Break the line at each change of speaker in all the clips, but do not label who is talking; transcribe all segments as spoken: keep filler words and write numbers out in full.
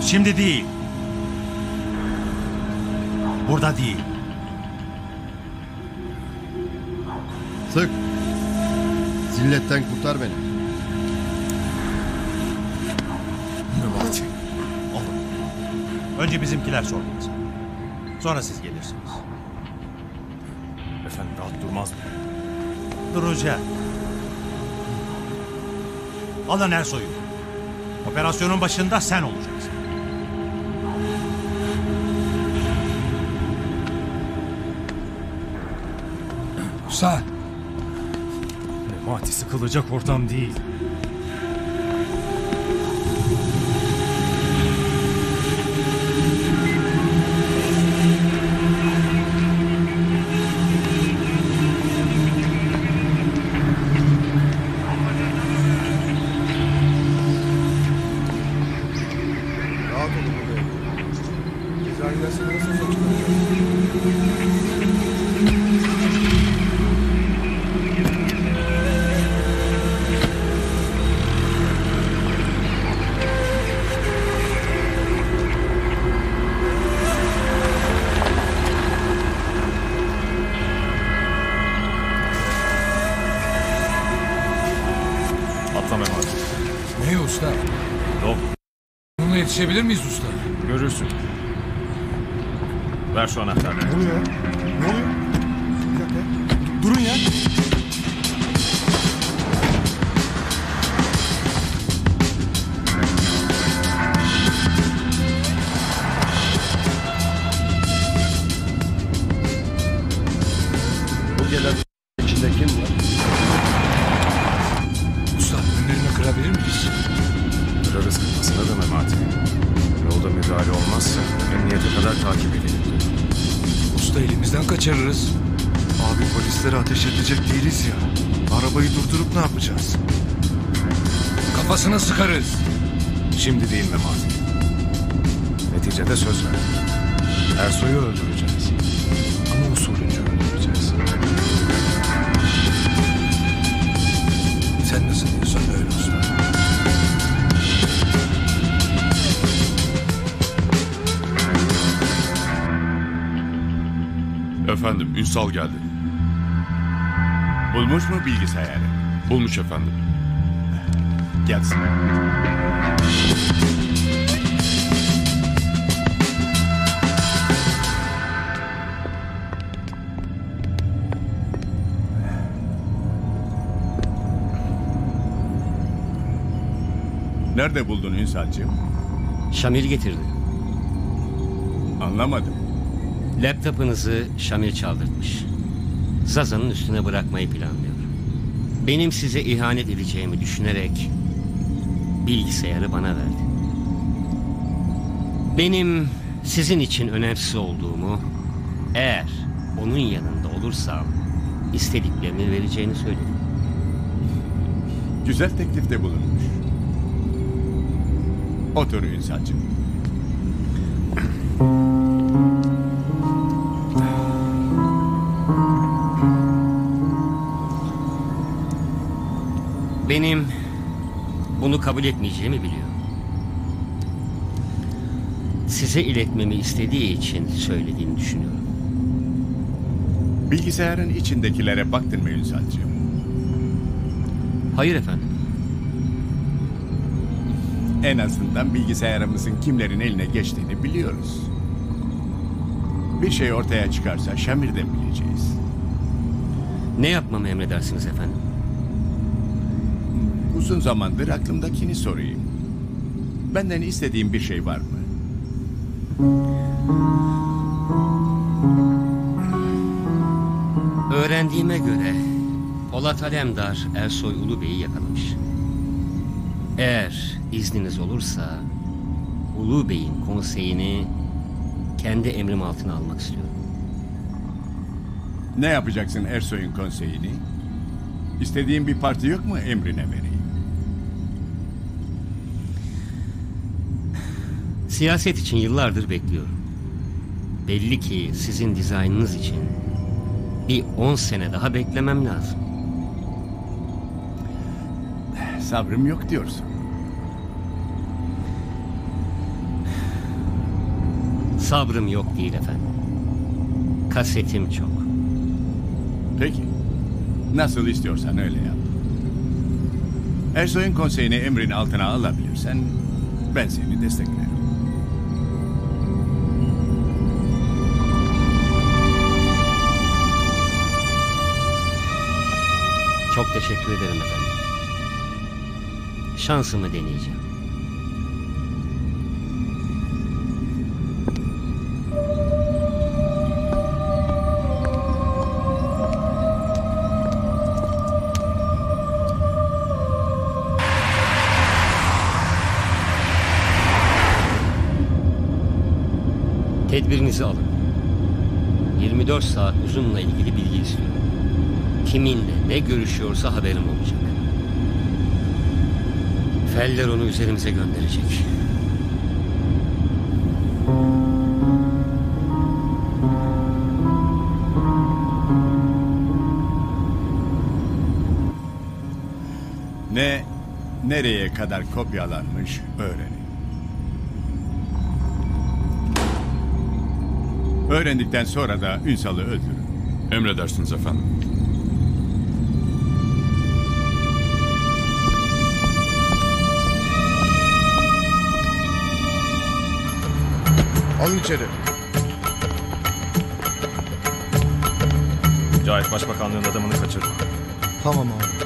Şimdi değil. Burada değil.
Sık. Zilletten kurtar beni.
Memati. Oğlum. Önce bizimkiler sorgulasın. Sonra siz gelirsiniz.
Efendim rahat durmaz mı?
Duracak. Alın Ersoy'u. Operasyonun başında sen olacaksın.
Musa.
Memati sıkılacak ortam değil.
Rahat olun buraya. Cezayirler seni nasıl sonuçlanacak?
Atla Memati.
Ne usta?
Yok.
Bununla yetişebilir miyiz usta?
Görürsün. Ver şu anahtarı.
Ne oluyor ya? Ne oluyor? Bir dakika. Durun ya. Bu gelen içinde kim var?
Usta önlerini kırabilir miyiz?
Kırarız kafasına da Memati. Yolda müdahale olmazsa emniyete kadar takip edelim.
Usta elimizden kaçırırız.
Abi polislere ateş edecek değiliz ya. Arabayı durdurup ne yapacağız?
Kafasına sıkarız.
Şimdi değil Memati. Neticede söz verdik. Ersoy'u öldüreceğiz. Ama usulünce öldüreceğiz.
Sen nasıl diyorsan öyle usta.
Efendim, Ünsal geldi.
Bulmuş mu bilgisayarı?
Bulmuş efendim.
Gelsin.
Nerede buldun Ünsal'cığım?
Şamil getirdi.
Anlamadım.
Laptopunuzu Şamil çaldırtmış. Zaza'nın üstüne bırakmayı planlıyor. Benim size ihanet edeceğimi düşünerek bilgisayarı bana verdi. Benim sizin için önemsiz olduğumu, eğer onun yanında olursam istediklerini vereceğini söyledi.
Güzel teklifte bulunmuş. Otur Ünsal'cığım.
Benim bunu kabul etmeyeceğimi biliyor. Size iletmemi istediği için söylediğini düşünüyorum.
Bilgisayarın içindekilere baktın mı Ünsal'cığım?
Hayır efendim.
En azından bilgisayarımızın kimlerin eline geçtiğini biliyoruz. Bir şey ortaya çıkarsa Şamir'den bileceğiz.
Ne yapmamı emredersiniz efendim?
Uzun zamandır aklımdakini sorayım. Benden istediğin bir şey var mı?
Öğrendiğime göre Polat Alemdar Ersoy Ulubey'i yakalamış. Eğer izniniz olursa Ulubey'in konseyini kendi emrim altına almak istiyorum.
Ne yapacaksın Ersoy'un konseyini? İstediğin bir parti yok mu emrine vereyim?
Siyaset için yıllardır bekliyorum. Belli ki sizin dizaynınız için bir on sene daha beklemem lazım.
Sabrım yok diyorsun.
Sabrım yok değil efendim. Kasetim çok.
Peki. Nasıl istiyorsan öyle yap. Ersoy'un konseyini emrin altına alabilirsen ben seni desteklerim.
Çok teşekkür ederim efendim. Şansımı deneyeceğim. Tedbirinizi alın. yirmi dört saat uzunla ilgili bilgi istiyorum. Kiminle ne görüşüyorsa haberim olacak. Feller onu üzerimize gönderecek.
Ne, nereye kadar kopyalanmış öğrenin. Öğrendikten sonra da Ünsal'ı öldürün.
Emredersiniz efendim.
Alın içeri.
Cahit Başbakanlığın adamını kaçırdı.
Tamam abi.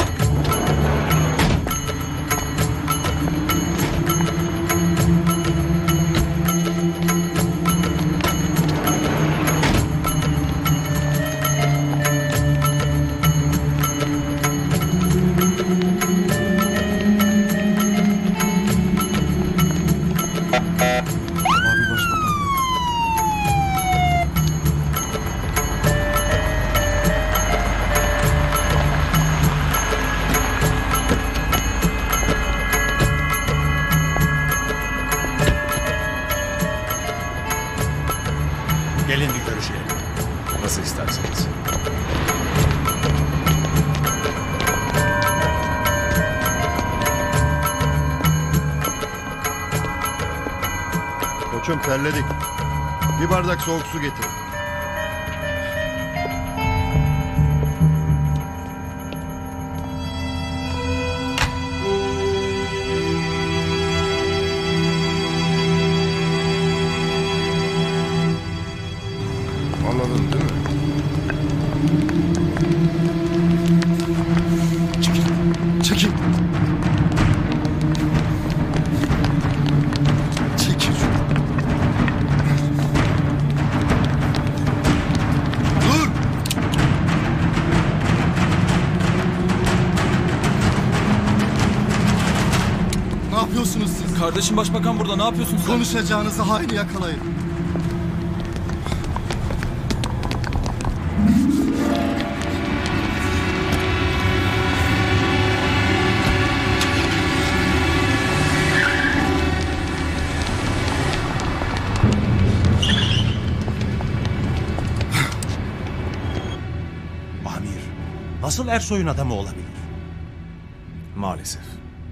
Abi başbakan.
Gelin bir görüşelim.
Nasıl isterseniz.
Koçum terledik. Bir bardak soğuk su getir. Anladın değil mi?
Çekil. Çekil. Çekil. Dur. Ne yapıyorsunuz siz?
Kardeşim başbakan burada, ne yapıyorsun sen?
Konuşacağınızı haini yakalayın.
Amir, nasıl Ersoy'un adamı olabilir?
Maalesef.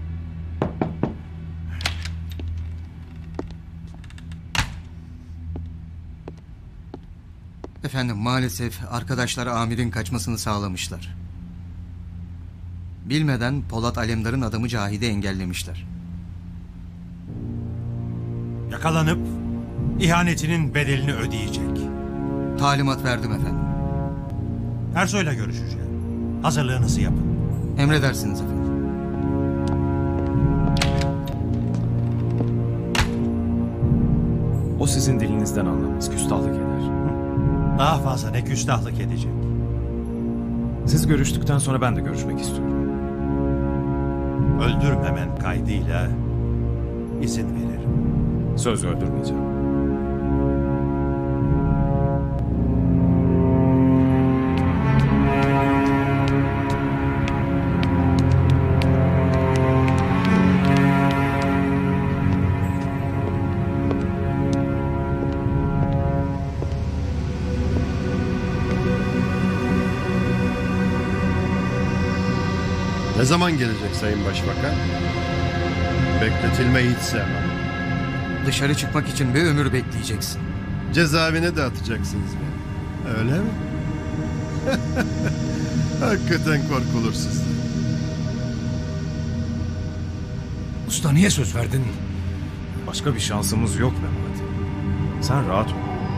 Efendim maalesef arkadaşlar amirin kaçmasını sağlamışlar. Bilmeden Polat Alemdar'ın adamı Cahit'i engellemişler.
Yakalanıp ihanetinin bedelini ödeyecek.
Talimat verdim efendim.
Ersoy'la görüşeceğim. Hazırlığınızı yapın.
Emredersiniz efendim.
O sizin dilinizden anlamaz, küstahlık eder.
Daha fazla ne küstahlık edecek.
Siz görüştükten sonra ben de görüşmek istiyorum.
Öldürmemen kaydıyla izin veririm.
Söz öldürmeyeceğim.
Ne zaman gelecek Sayın Başbakan? Bekletilmeyi hiç sevmem.
Dışarı çıkmak için bir ömür bekleyeceksin.
Cezaevine de atacaksınız beni. Öyle mi? Hakikaten korkulur sizden.
Usta niye söz verdin?
Başka bir şansımız yok Memati. Sen rahat ol.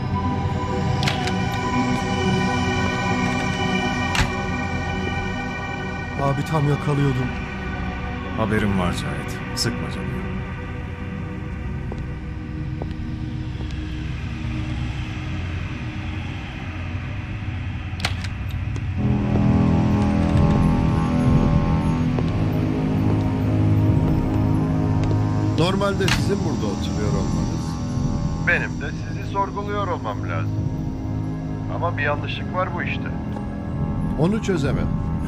Abi tam yakalıyordum.
Haberim var Cahit. Sıkma canını.
Normalde sizin burada oturuyor olmanız, benim de sizi sorguluyor olmam lazım. Ama bir yanlışlık var bu işte. Onu çözemedim.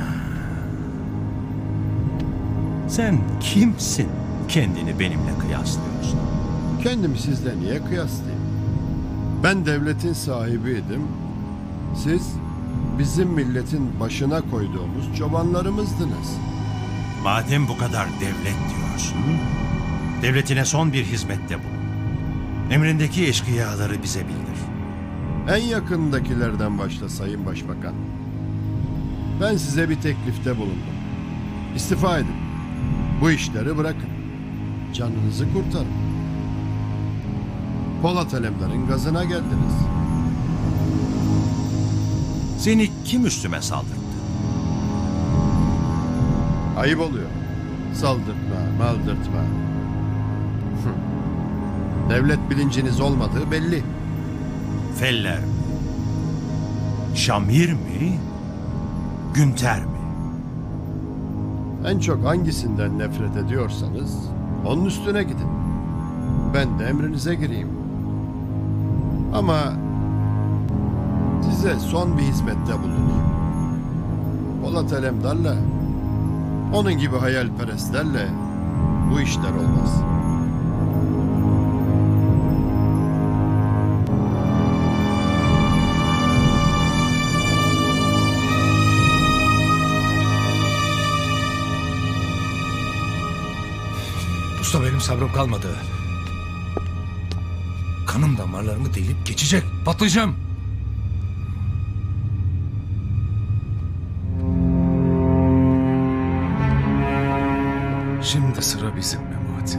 Sen kimsin? Kendini benimle kıyaslıyorsun.
Kendimi sizle niye kıyaslayayım? Ben devletin sahibiydim. Siz bizim milletin başına koyduğumuz çobanlarımızdınız.
Madem bu kadar devlet diyorsun, devletine son bir hizmette bulun. Emrindeki eşkıyaları bize bildir.
En yakındakilerden başla Sayın Başbakan. Ben size bir teklifte bulundum. İstifa edin. Bu işleri bırakın. Canınızı kurtarın. Polat Alemdar'ın gazına geldiniz.
Seni kim üstüme saldırdı?
Ayıp oluyor. Saldırtma, maldırtma. Hı. Devlet bilinciniz olmadığı belli.
Feller mi? Şamir mi? Günter mi?
En çok hangisinden nefret ediyorsanız onun üstüne gidin. Ben de emrinize gireyim. Ama size son bir hizmette bulunayım. Polat Alemdar'la, onun gibi hayalperestlerle bu işler olmaz.
Usta benim sabrım kalmadı. Kanım damarlarımı delip geçecek. Patlayacağım.
Şimdi sıra bizim Memati.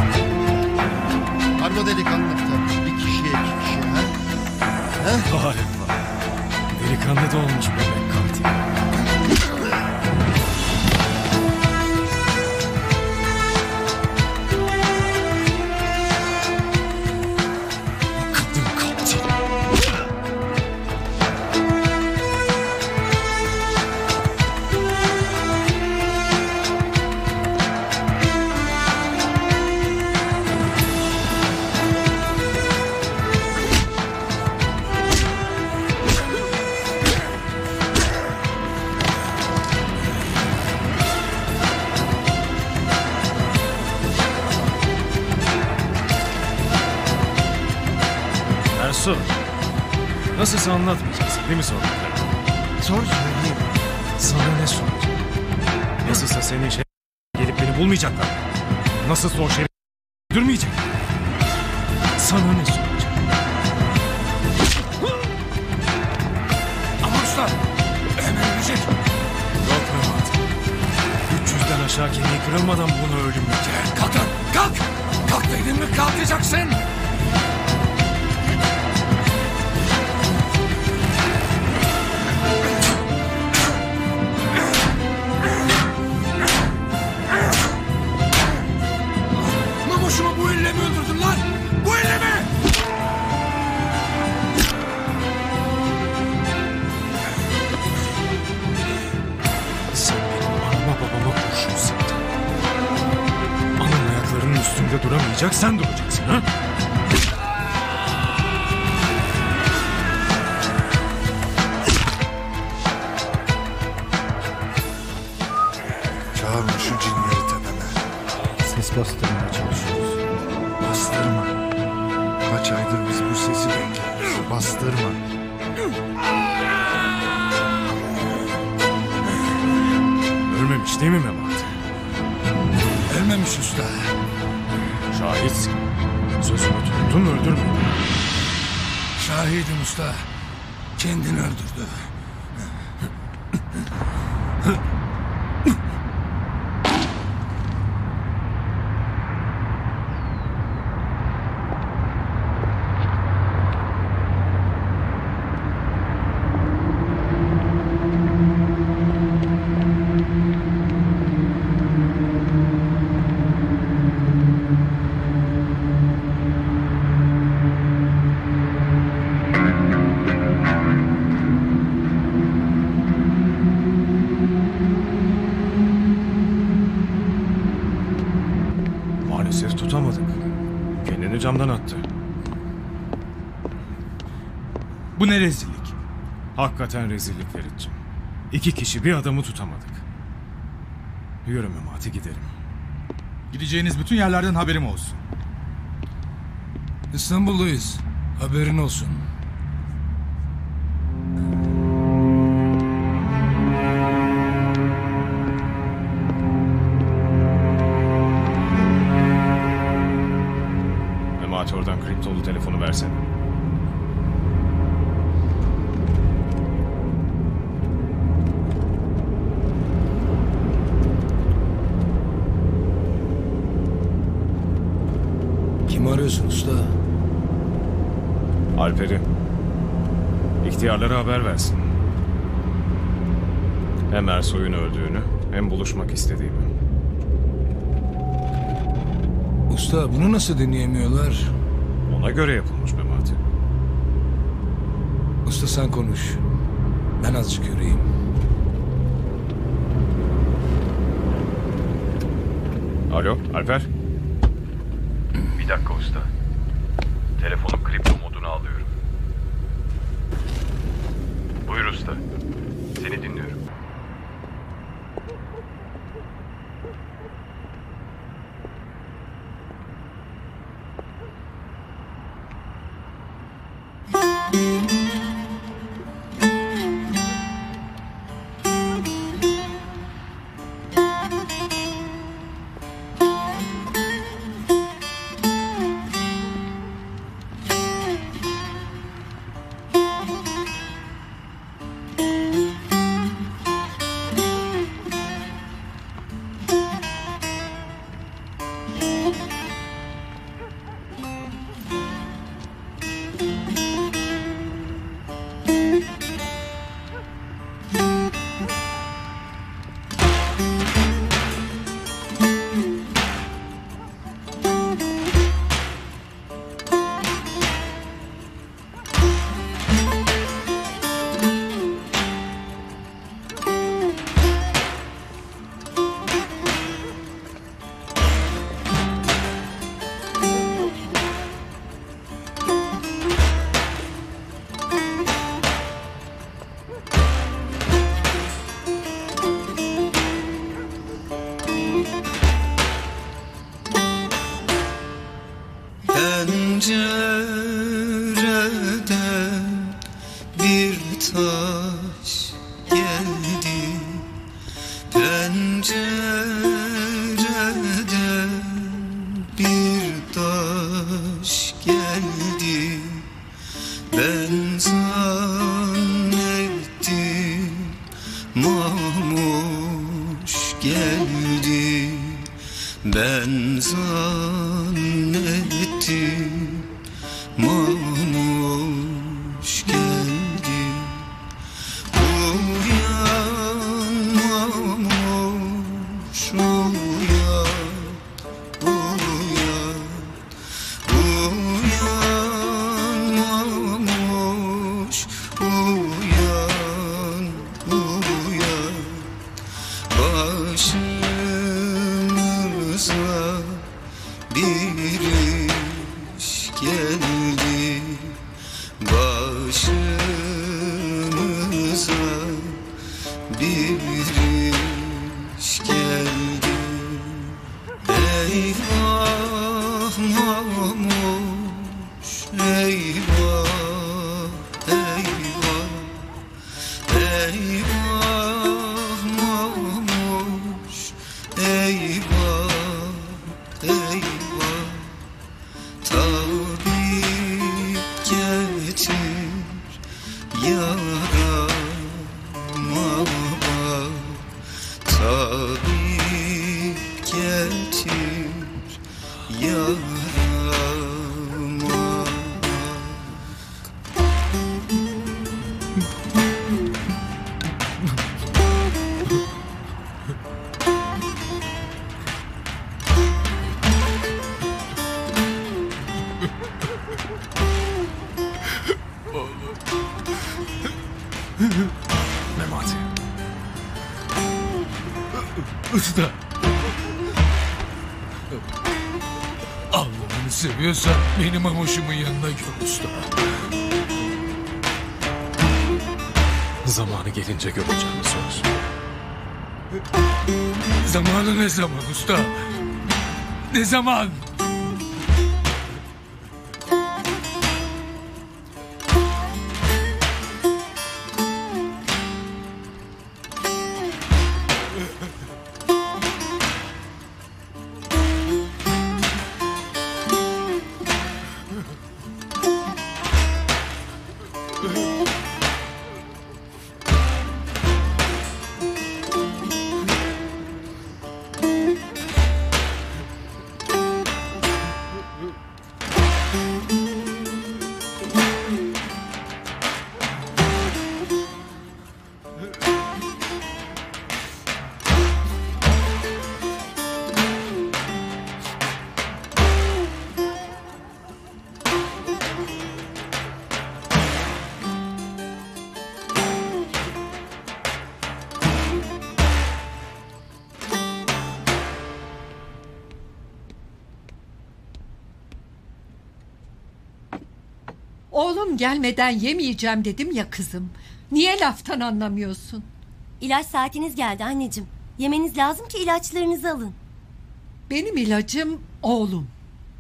Var mı delikanlıkta bir kişiye iki kişi ha? Ha?
Var. Nasılsa anlatmayacaksın değil mi sorduklarını?
Sor söyleyeyim.
Sana ne soracağım? Nasılsa senin şey gelip beni bulmayacaklar. Nasılsa o şerif öldürmeyecek. Sana ne soracağım?
Ama usta hemen ölecek.
Yok Memati. üç yüzden aşağı kemiği kırılmadan bunu ölümleyecek.
Kalk lan kalk. Kalk dedim mi kalkacaksın. Namusuma bu elle mi öldürdün lan? Bu elle mi?
Sen benim anama babama kurşun sıktın. Anam ayaklarının üstünde duramayacak, sen duracaksın ha?
Çağırma şu cinleri tepeme.
Ses bastırmaya çalışıyoruz.
Bastırma. Kaç aydır biz bu sesi bekliyoruz. Bastırma.
Ölmemiş değil mi Memati?
Ölmemiş usta.
Şahitsin. Sözünü tuttun, öldürmedin.
Şahidim usta. Kendini öldürdü.
Maalesef tutamadık. Kendini camdan attı.
Bu ne rezillik?
Hakikaten rezillik Ferit'ciğim. İki kişi bir adamı tutamadık. Yürü Memati gidelim.
Gideceğiniz bütün yerlerden haberim olsun.
İstanbul'dayız. Haberin olsun.
Memati oradan kriptolu telefonu versene.
Kimi arıyorsun usta?
Alper'i. İhtiyarlara haber versin. Hem Ersoy'un öldüğünü hem buluşmak istediğimi.
Usta bunu nasıl dinleyemiyorlar?
Ona göre yapılmış Memati.
Usta sen konuş. Ben azıcık yürüyeyim.
Alo Alper.
Bir dakika usta. Telefonun kripto modunu alıyorum. Buyur usta. Seni dinliyorum.
pencereden bir taş geldi. Ben zannettim mamuş geldi. Ben zannettim mamuş geldi. Uyan mamuş uyan, uyan, uyan mamuş uyan, uyan. Başımıza bir iş geldi. Başımıza bir iş geldi. Eyvah mamuş, eyvah, eyvah, eyvah mamuş, eyvah, eyvah. Tabip getir yarama bak. Tabip getir yarama bak.
Memati. Usta. Allah'ını seviyorsan benim Mamoş'umun yanına gör usta. Zamanı gelince göreceğim söz. Zamanı ne zaman usta? Ne zaman?
Oğlum gelmeden yemeyeceğim dedim ya kızım. Niye laftan anlamıyorsun?
İlaç saatiniz geldi anneciğim. Yemeniz lazım ki ilaçlarınızı alın.
Benim ilacım oğlum.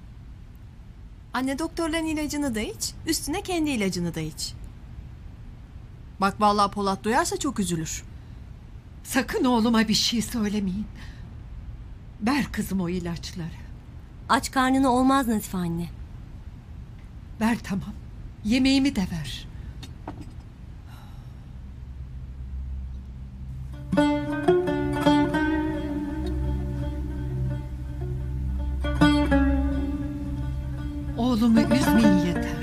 Anne, doktorların ilacını da iç, üstüne kendi ilacını da iç. Bak vallahi Polat duyarsa çok üzülür.
Sakın oğluma bir şey söylemeyin. Ver kızım o ilaçları.
Aç karnına olmaz Nazife anne.
Ver tamam. Yemeğimi de ver. Oğlumu üzmeyin yeter.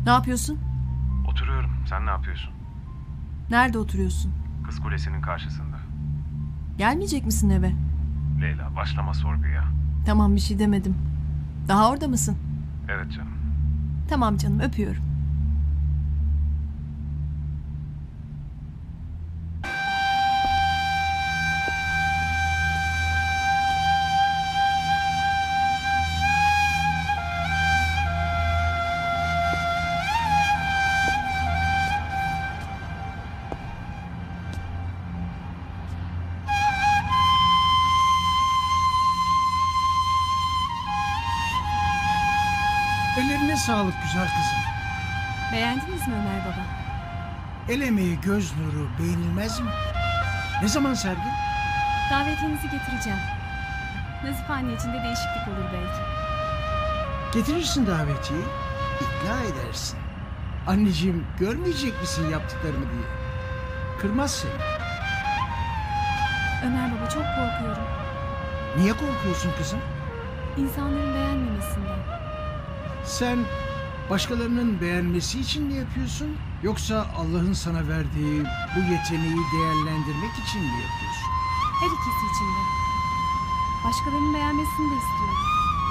Ne yapıyorsun?
Oturuyorum. Sen ne yapıyorsun?
Nerede oturuyorsun?
Kız Kulesi'nin karşısında.
Gelmeyecek misin eve?
Leyla başlama sorguya.
Tamam, bir şey demedim. Daha orada mısın?
Evet canım.
Tamam canım, öpüyorum.
Ellerine sağlık güzel kızım.
Beğendiniz mi Ömer baba?
El emeği göz nuru beğenilmez mi? Ne zaman sergi?
Davetinizi getireceğim. Nazife anne için de değişiklik olur belki.
Getirirsin davetiyi, ikna edersin. Anneciğim görmeyecek misin yaptıklarımı diye. Kırmaz seni.
Ömer baba, çok korkuyorum.
Niye korkuyorsun kızım?
İnsanların beğenmemesinden.
Sen başkalarının beğenmesi için mi yapıyorsun? Yoksa Allah'ın sana verdiği bu yeteneği değerlendirmek için mi yapıyorsun?
Her ikisi için de. Başkalarının beğenmesini de istiyorum.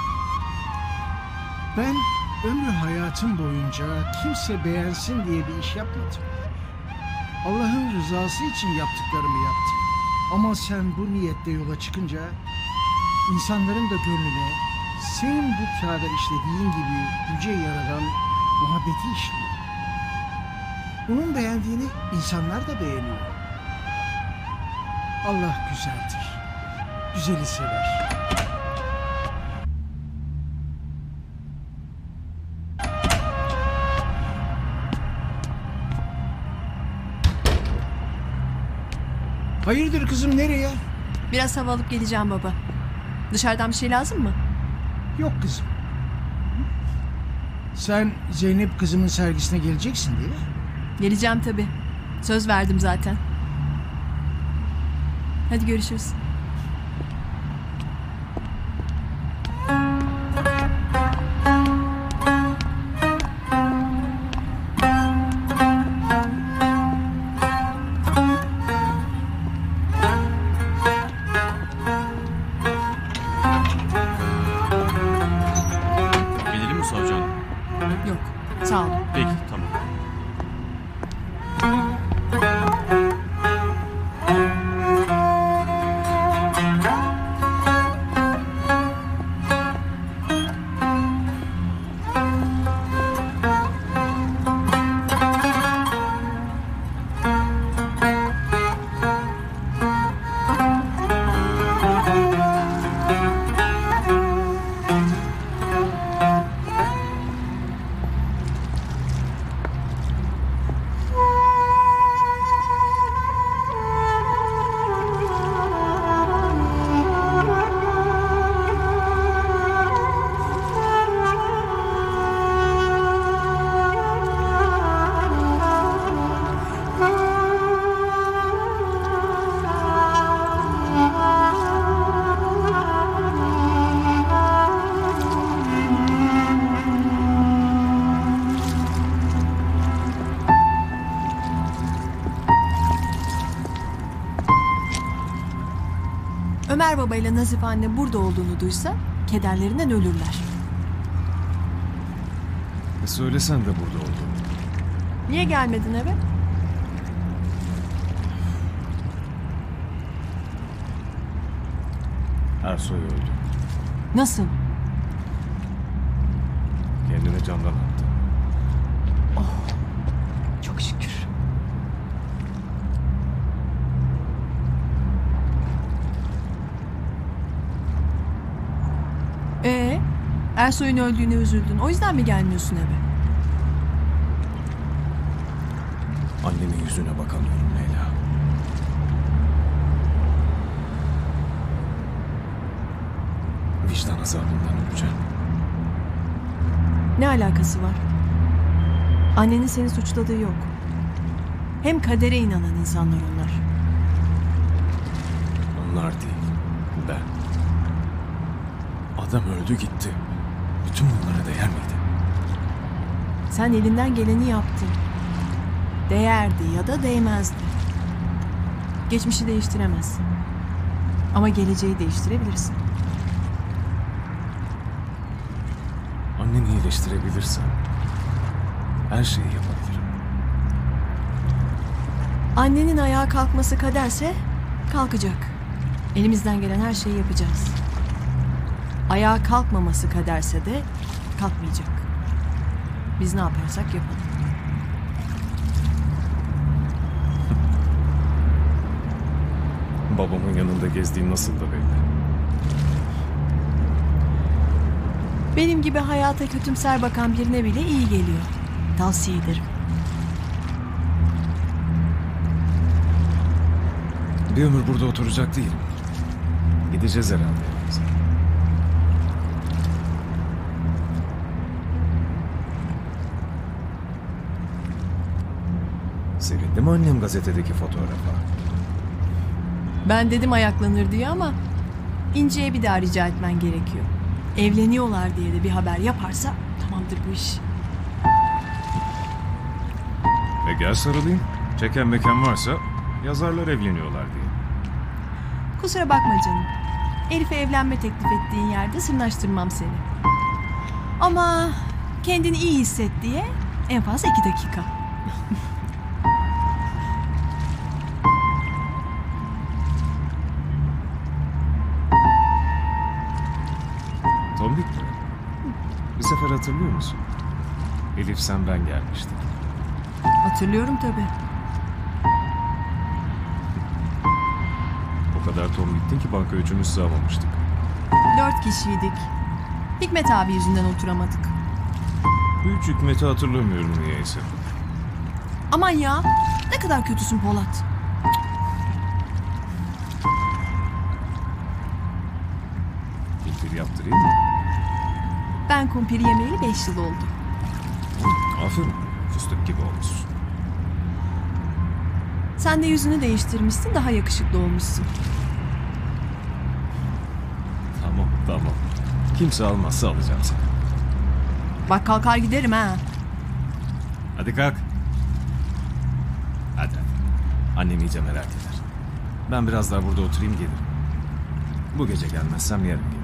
Ben ömrü hayatım boyunca kimse beğensin diye bir iş yapmadım. Allah'ın rızası için yaptıklarımı yaptım. Ama sen bu niyette yola çıkınca insanların da gönlüne senin bu kağıda işlediğin gibi yüce yaradan muhabbeti işliyor. Onun beğendiğini insanlar da beğeniyor. Allah güzeldir. Güzeli sever. Hayırdır kızım, nereye?
Biraz hava alıp geleceğim baba. Dışarıdan bir şey lazım mı?
Yok kızım. Sen Zeynep kızımın sergisine geleceksin değil mi?
Geleceğim tabii. Söz verdim zaten. Hadi görüşürüz.
Gidelim mi savcı hanım?
Yok, sağ ol.
Peki, tamam.
Ömer Baba ile Nazife anne burada olduğunu duysa kederlerinden ölürler.
E söylesen de burada olduğunu.
Niye gelmedin eve?
Ersoy öldü.
Nasıl?
Kendine candan attı.
Çok şükür. Ee, Ersoy'un öldüğüne üzüldün. O yüzden mi gelmiyorsun eve?
Annemin yüzüne bakamıyorum Leyla. Vicdan azabından öleceğim.
Ne alakası var? Annenin seni suçladığı yok. Hem kadere inanan insanlar onlar.
Onlar değil, ben. Adam öldü gitti. Bütün bunlara değer miydi?
Sen elinden geleni yaptın. Değerdi ya da değmezdi. Geçmişi değiştiremezsin. Ama geleceği değiştirebilirsin.
Anneni iyileştirebilirsen her şeyi yapabilirim.
Annenin ayağa kalkması kaderse kalkacak. Elimizden gelen her şeyi yapacağız. Ayağa kalkmaması kaderse de kalkmayacak. Biz ne yaparsak yapalım.
Babamın yanında gezdiğin nasıl da belli.
Benim gibi hayata kötümser bakan birine bile iyi geliyor. Tavsiye ederim.
Bir ömür burada oturacak değilim. Gideceğiz herhalde evimize. Sevindi mi annem gazetedeki fotoğrafa?
Ben dedim ayaklanır diye ama İnci'ye bir daha rica etmen gerekiyor. Evleniyorlar diye de bir haber yaparsa tamamdır bu iş.
E gel sarılayım. Çeken mekan varsa yazarlar evleniyorlar diye.
Kusura bakma canım. Elif'e evlenme teklif ettiğin yerde sırnaştırmam seni. Ama kendini iyi hisset diye en fazla iki dakika.
Tombik mi? Bir sefer hatırlıyor musun? Elif sen ben gelmiştik.
Hatırlıyorum tabii.
O kadar tombiktin ki banka üçümüz sığamamıştık.
Dört kişiydik. Hikmet abi yüzünden oturamadık.
Hiç Hikmet'i hatırlamıyorum niyeyse.
Aman ya, ne kadar kötüsün Polat.
Kumpir yaptırayım mı?
Ben kumpir yemeyeli beş yıl oldu.
Aferin, fıstık gibi olmuşsun.
Sen de yüzünü değiştirmişsin, daha yakışıklı olmuşsun.
Tamam, tamam. Kimse almazsa alacağım seni.
Bak kalkar giderim ha.
Hadi kalk. Hadi hadi. Annem iyice merak eder. Ben biraz daha burada oturayım gelirim. Bu gece gelmezsem yarın gelirim.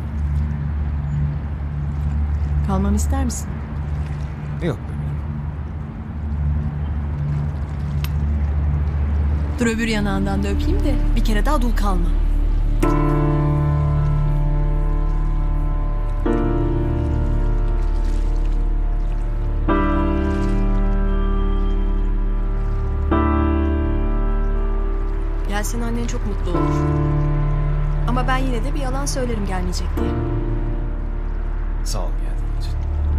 Kalmamı ister misin?
Yok.
Dur öbür yanağından da öpeyim de bir kere daha dul kalma. Gelsin annen çok mutlu olur. Ama ben yine de bir yalan söylerim gelmeyecek diye.
Sağ ol geldiğin için.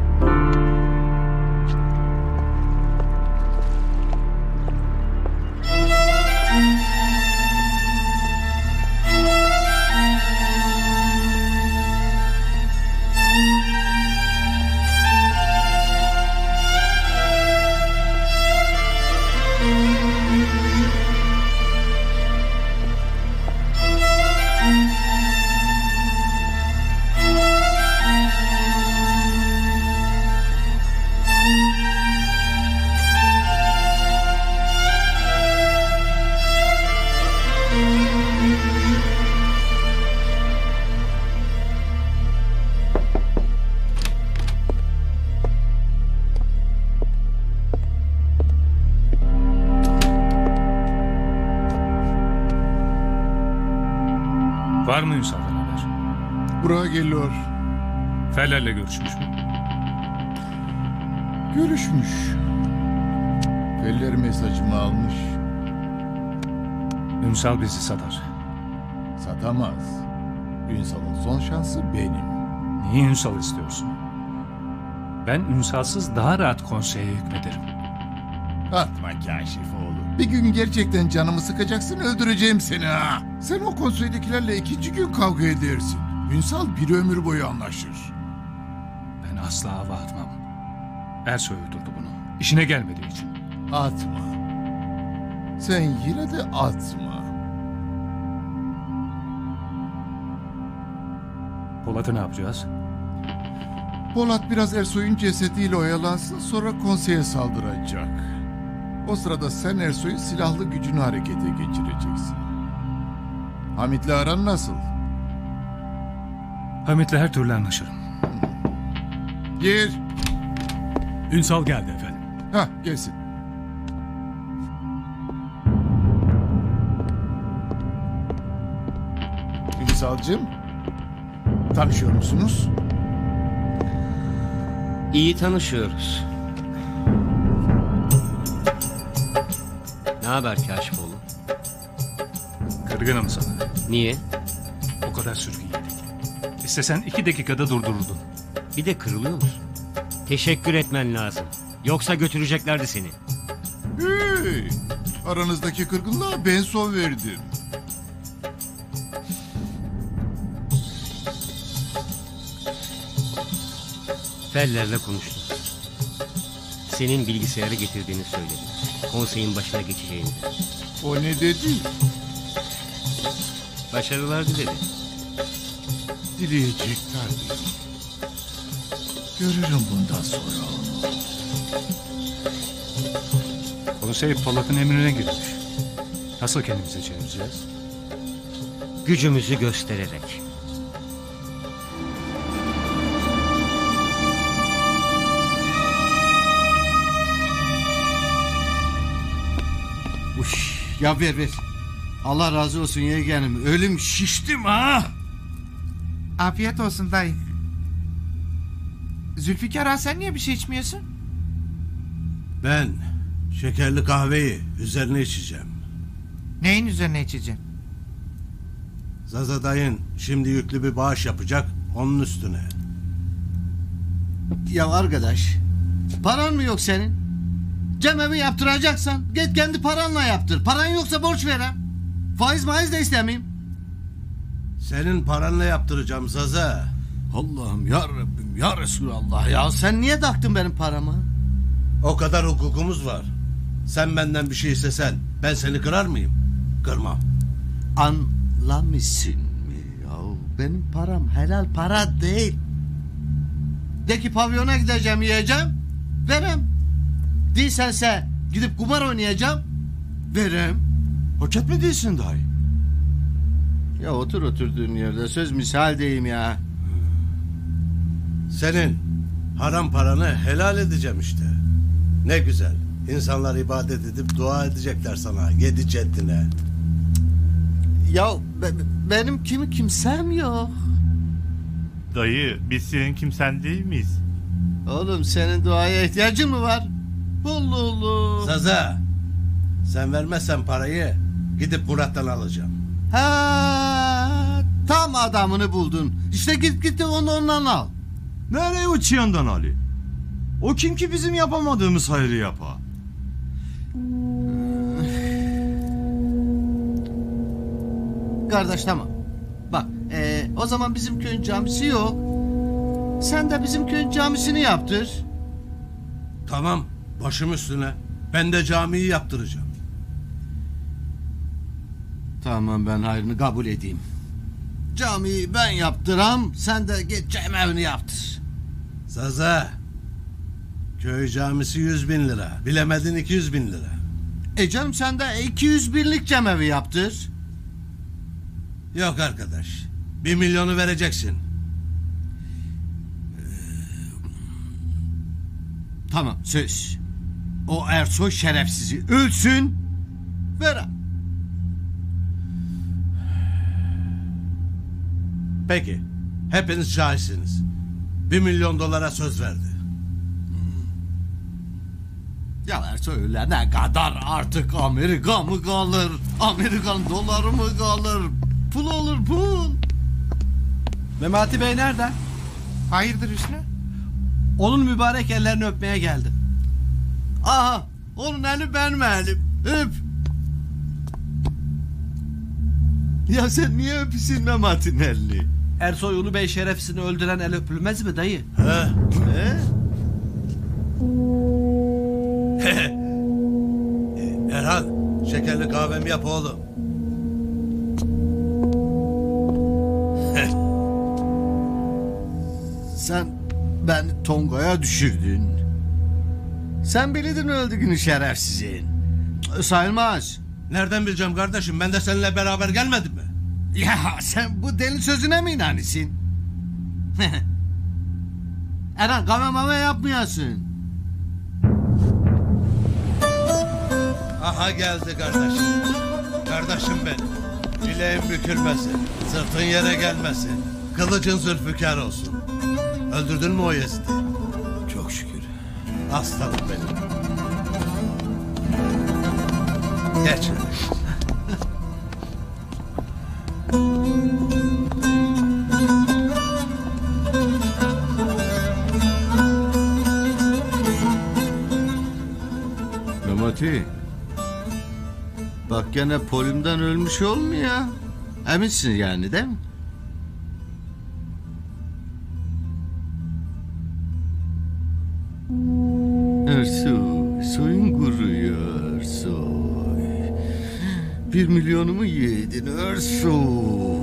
Var mı Ünsal'dan haber?
Buraya geliyor.
Feler'le görüşmüş mü?
Görüşmüş. Feller mesajımı almış.
Ünsal bizi satar.
Satamaz. Ünsal'ın son şansı benim.
Niye Ünsal istiyorsun? Ben Ünsal'sız daha rahat konseye hükmederim.
Atma Kaşifoğlu. Bir gün gerçekten canımı sıkacaksın, öldüreceğim seni ha. Sen o konseydekilerle ikinci gün kavga edersin. Ünsal bir ömür boyu anlaşır.
Ben asla hava atmam. Ersoy uydurdu bunu. İşine gelmediği için.
Atma. Sen yine de atma.
Polat'ı ne yapacağız?
Polat biraz Ersoy'un cesediyle oyalansın, sonra konseye saldıracak. O sırada sen Ersoy'un silahlı gücünü harekete geçireceksin. Hamit'le aran nasıl?
Hamit'le her türlü anlaşırım.
Gir.
Ünsal geldi efendim.
Hah, gelsin. Ünsal'cığım, tanışıyor musunuz?
İyi tanışıyoruz. Ne haber Kaşifoğlu?
Kırgınım sana.
Niye?
O kadar sürgün yedik. İstesen iki dakikada durdururdun.
Bir de kırılıyor musun? Teşekkür etmen lazım. Yoksa götüreceklerdi seni.
Hey, aranızdaki kırgınlığa ben son verdim.
Fellerle konuştum. Senin bilgisayarı getirdiğini söyledi. Konseyin başına geçeceğini.
O ne dedi?
Başarılar diledi.
Dileyecek tabii. Görürüm bundan sonra onu.
Konsey Polat'ın emrine girmiş. Nasıl kendimize çevireceğiz?
Gücümüzü göstererek.
Uş, ya ver ver. Allah razı olsun yeğenim. Ölüm şiştim ha.
Afiyet olsun dayı. Zülfikar ağa, sen niye bir şey içmiyorsun?
Ben şekerli kahveyi üzerine içeceğim.
Neyin üzerine içeceğim?
Zaza dayın şimdi yüklü bir bağış yapacak, onun üstüne.
Ya arkadaş, paran mı yok senin? Cemevi yaptıracaksan git kendi paranla yaptır. Paran yoksa borç ver ha. Faiz maiz de istemeyeyim.
Senin paranla yaptıracağım Zaza.
Allah'ım ya Rabbim ya Resulallah ya. Sen niye taktın benim parama?
O kadar hukukumuz var. Sen benden bir şey istesen ben seni kırar mıyım? Kırmam.
Anlamışsın mı ya? Benim param helal para değil. De ki pavyona gideceğim, yiyeceğim. Verem. Değilsense gidip kumar oynayacağım. Verem.
Hak etme değilsin dayı.
Ya otur oturduğun yerde, söz misal deyim ya.
Senin haram paranı helal edeceğim işte. Ne güzel. İnsanlar ibadet edip dua edecekler sana. Yedi ceddine.
Ya be, benim kimi kimsem yok.
Dayı, biz senin kimsen değil miyiz?
Oğlum, senin duaya ihtiyacın mı var? Allah Allah.
Zaza, sen vermezsen parayı gidip Murat'tan alacağım.
Ha, tam adamını buldun. İşte git git onu ondan al.
Nereye uçuyorsun Ali? O kim ki bizim yapamadığımız hayrı yapa?
Kardeş tamam. Bak ee, o zaman bizim köyün camisi yok. Sen de bizim köyün camisini yaptır.
Tamam, başım üstüne. Ben de camiyi yaptıracağım.
Tamam, ben hayrını kabul edeyim. Camiyi ben yaptıram, sen de git cemevini yaptır.
Zaza, köy camisi yüz bin lira. Bilemedin iki yüz bin lira.
E canım, sen de iki yüz binlik cemevi yaptır.
Yok arkadaş, bir milyonu vereceksin.
Ee, tamam, söz. O Ersoy şerefsizi ölsün, verem.
Peki, hepiniz şahitsiniz. Bir milyon dolara söz verdi.
Ya Ersoy ölene kadar artık Amerika mı kalır, Amerikan doları mı kalır, pul olur pul.
Memati Bey nerede?
Hayırdır Hüsnü?
Onun mübarek ellerini öpmeye geldim.
Aha, onun eli benim elim. Öp. Ya sen niye öpüsün Memati'nin elini?
Ersoy Ulu Bey şerefsini öldüren el öpülmez mi dayı?
He?
He?
Erhan, şekerli kahvemi yap oğlum.
Sen Ben Tonga'ya düşürdün. Sen bilirdin öldüğünü şerefsizin. Sayılmaz.
Nereden bileceğim kardeşim? Ben de seninle beraber gelmedim mi?
Ya sen bu deli sözüne mi inanıyorsun? Eren kahve mama yapmıyorsun.
Aha geldi kardeşim. Kardeşim benim. Bileğin bükülmesin. Sırtın yere gelmesin. Kılıcın zülfikar olsun. Öldürdün mü o Yezid'i?
Çok şükür.
Aslanım benim. Geç.
Memati. Bak gene polimden ölmüş olmuyor. Eminsin yani değil mi? Ersoy, soyun kuruyor Ersoy. Bir milyonumu yedin Ersoy.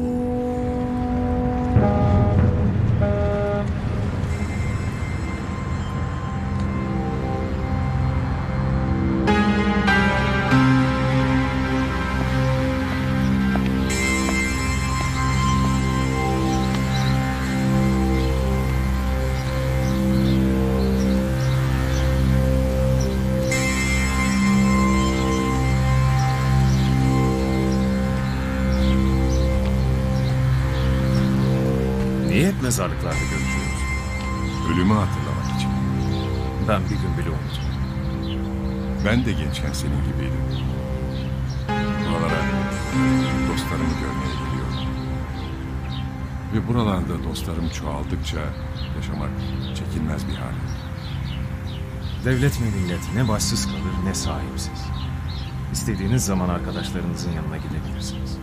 Niye hep mezarlıklarda görüşüyoruz?
Ölümü hatırlamak için.
Ben bir gün bile unuttum.
Ben de gençken senin gibiydim. Buralara dostlarımı görmeye geliyorum. Ve buralarda dostlarım çoğaldıkça yaşamak çekilmez bir hal.
Devlet mi millet ne başsız kalır ne sahipsiz. İstediğiniz zaman arkadaşlarınızın yanına gidebilirsiniz.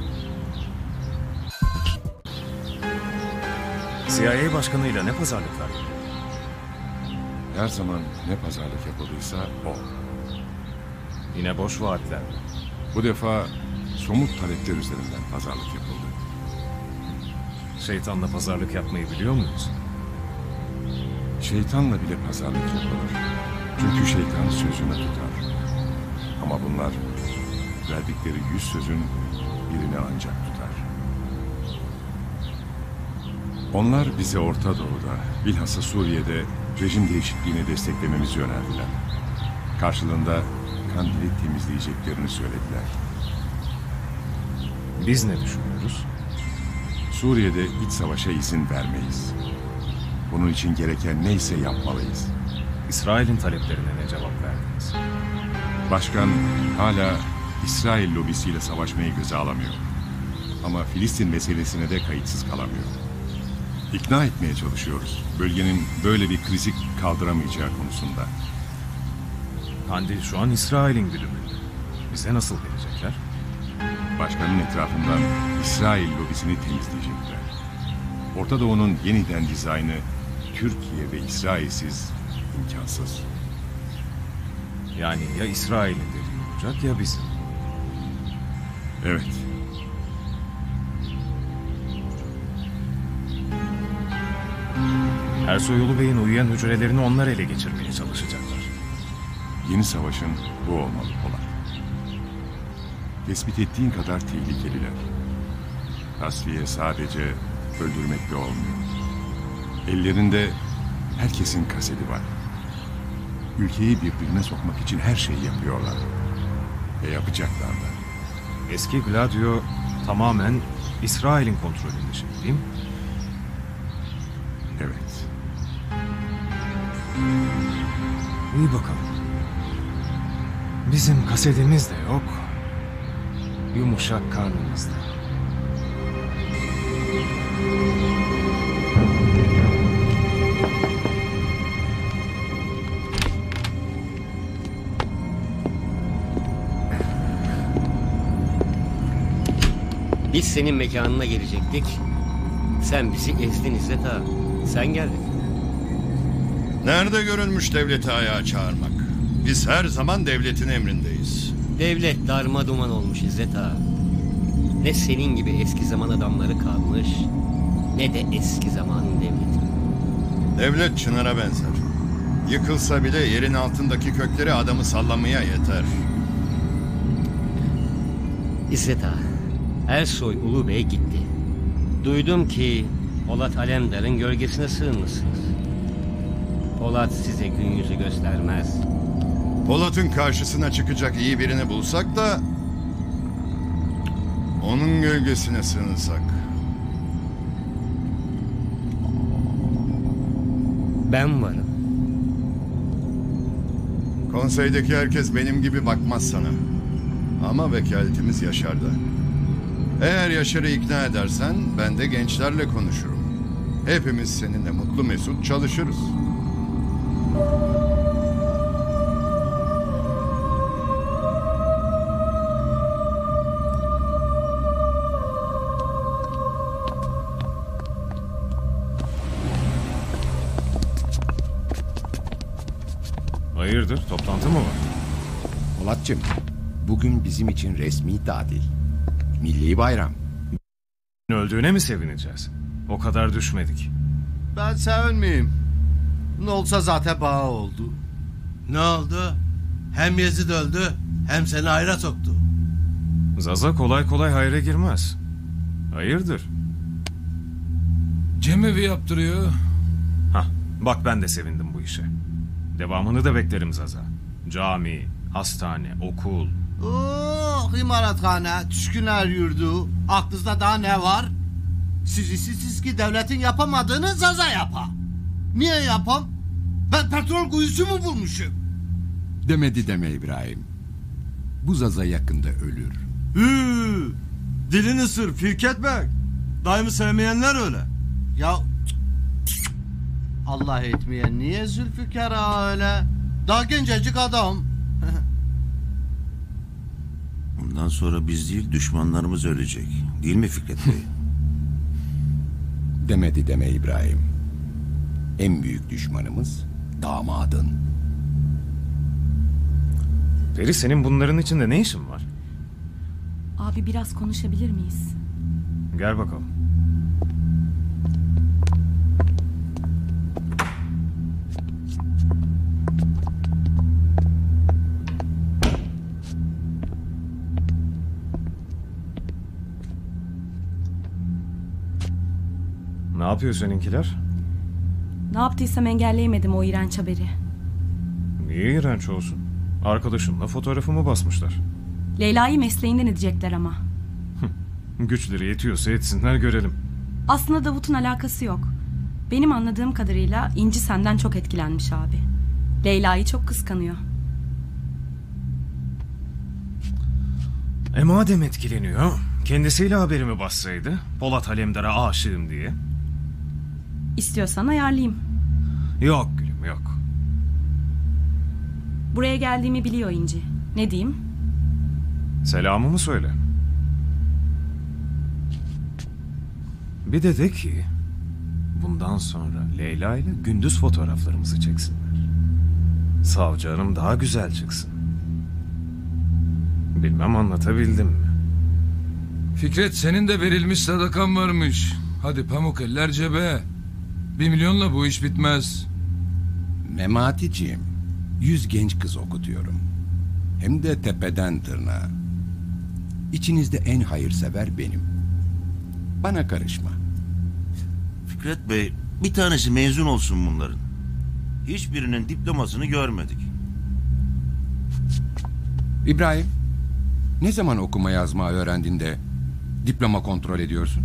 C I A başkanıyla ne pazarlıklar yapıyor?
Her zaman ne pazarlık yapıldıysa o.
Yine boş vaatler.
Bu defa somut talepler üzerinden pazarlık yapıldı.
Şeytanla pazarlık yapmayı biliyor muyuz?
Şeytanla bile pazarlık yapılır. Çünkü şeytan sözünü tutar. Ama bunlar verdikleri yüz sözün birini ancak tutar. Onlar bize Orta Doğu'da, bilhassa Suriye'de rejim değişikliğini desteklememizi önerdiler. Karşılığında Kandil'i temizleyeceklerini söylediler.
Biz ne düşünüyoruz?
Suriye'de iç savaşa izin vermeyiz. Bunun için gereken neyse yapmalıyız.
İsrail'in taleplerine ne cevap verdiniz?
Başkan hala İsrail lobisiyle savaşmayı göze alamıyor. Ama Filistin meselesine de kayıtsız kalamıyor. İkna etmeye çalışıyoruz. Bölgenin böyle bir krizi kaldıramayacağı konusunda.
Kandil şu an İsrail'in güdümünde. Bize nasıl verecekler?
Başkanın etrafından İsrail lobisini temizleyecekler. Orta Doğu'nun yeniden dizaynı Türkiye ve İsrail'siz imkansız.
Yani ya İsrail'in dediği olacak ya bizim.
Evet.
Ersoy Ulu Bey'in uyuyan hücrelerini onlar ele geçirmeye çalışacaklar.
Yeni savaşın bu olmalı Polat. Tespit ettiğin kadar tehlikeliler. Tasfiye sadece öldürmekle olmuyor. Ellerinde herkesin kaseti var. Ülkeyi birbirine sokmak için her şeyi yapıyorlar. Ve yapacaklar da.
Eski Gladio tamamen İsrail'in kontrolünde şimdi değil mi?
Evet.
İyi bakalım. Bizim kasetimiz de yok. Yumuşak karnımız da.
Biz senin mekanına gelecektik. Sen bizi ezdin İzzet ağa. Sen geldin.
Nerede görülmüş devleti ayağa çağırmak? Biz her zaman devletin emrindeyiz.
Devlet darma duman olmuş İzzet ağa. Ne senin gibi eski zaman adamları kalmış, ne de eski zamanın devleti.
Devlet çınara benzer. Yıkılsa bile yerin altındaki kökleri adamı sallamaya yeter.
İzzet Ağa, Ersoy Ulu Bey gitti. Duydum ki Polat Alemdar'ın gölgesine sığınmışsınız. Polat size gün yüzü göstermez.
Polat'ın karşısına çıkacak iyi birini bulsak da onun gölgesine sığınsak.
Ben varım.
Konseydeki herkes benim gibi bakmaz sana. Ama vekaletimiz Yaşar'da. Eğer Yaşar'ı ikna edersen ben de gençlerle konuşurum. Hepimiz seninle mutlu mesut çalışırız.
Hayırdır, toplantı mı var?
Polatcığım, bugün bizim için resmi tatil. Milli bayram.
Öldüğüne mi sevineceğiz? O kadar düşmedik.
Ben sevinmeyeyim. Ne olsa zaten bağ oldu.
Ne oldu? Hem Yezid öldü hem seni hayra soktu.
Zaza kolay kolay hayra girmez. Hayırdır?
Cemevi yaptırıyor.
Hah, bak ben de sevindim bu işe. Devamını da beklerim Zaza. Cami, hastane, okul.
Oh, imarathane, düşkünler yurdu. Aklınızda daha ne var? Siz işsiz ki devletin yapamadığını Zaza yapa. Niye yapam? Ben petrol kuyusu mu bulmuşum?
Demedi deme İbrahim. Bu Zaza yakında ölür.
Hü, dilini ısır Firket Bey. Daimi sevmeyenler öyle.
Ya Allah etmeyen niye Zülfikar ağa öyle? Daha gencecik adam.
Bundan sonra biz değil düşmanlarımız ölecek. Değil mi Fikret Bey?
Demedi deme İbrahim. En büyük düşmanımız damadın.
Peri, senin bunların içinde ne işin var?
Abi biraz konuşabilir miyiz?
Gel bakalım. Ne yapıyor seninkiler?
Ne yaptıysam engelleyemedim o iğrenç haberi.
Niye iğrenç olsun? Arkadaşımla fotoğrafımı basmışlar.
Leyla'yı mesleğinden edecekler ama.
Güçleri yetiyorsa etsinler, görelim.
Aslında Davut'un alakası yok. Benim anladığım kadarıyla İnci senden çok etkilenmiş abi. Leyla'yı çok kıskanıyor.
E madem etkileniyor, kendisiyle haberimi bassaydı. Polat Alemdar'a aşığım diye.
İstiyorsan ayarlayayım.
Yok gülüm, yok.
Buraya geldiğimi biliyor İnci. Ne diyeyim?
Selamımı söyle. Bir de de ki bundan sonra Leyla ile gündüz fotoğraflarımızı çeksinler. Savcı hanım daha güzel çıksın. Bilmem anlatabildim mi?
Fikret, senin de verilmiş sadakan varmış. Hadi pamuk eller cebe. Bir milyonla bu iş bitmez.
Mematiciğim, yüz genç kız okutuyorum. Hem de tepeden tırnağa. İçinizde en hayırsever benim. Bana karışma.
Fikret Bey, bir tanesi mezun olsun bunların. Hiçbirinin diplomasını görmedik.
İbrahim, ne zaman okuma yazma öğrendin de diploma kontrol ediyorsun?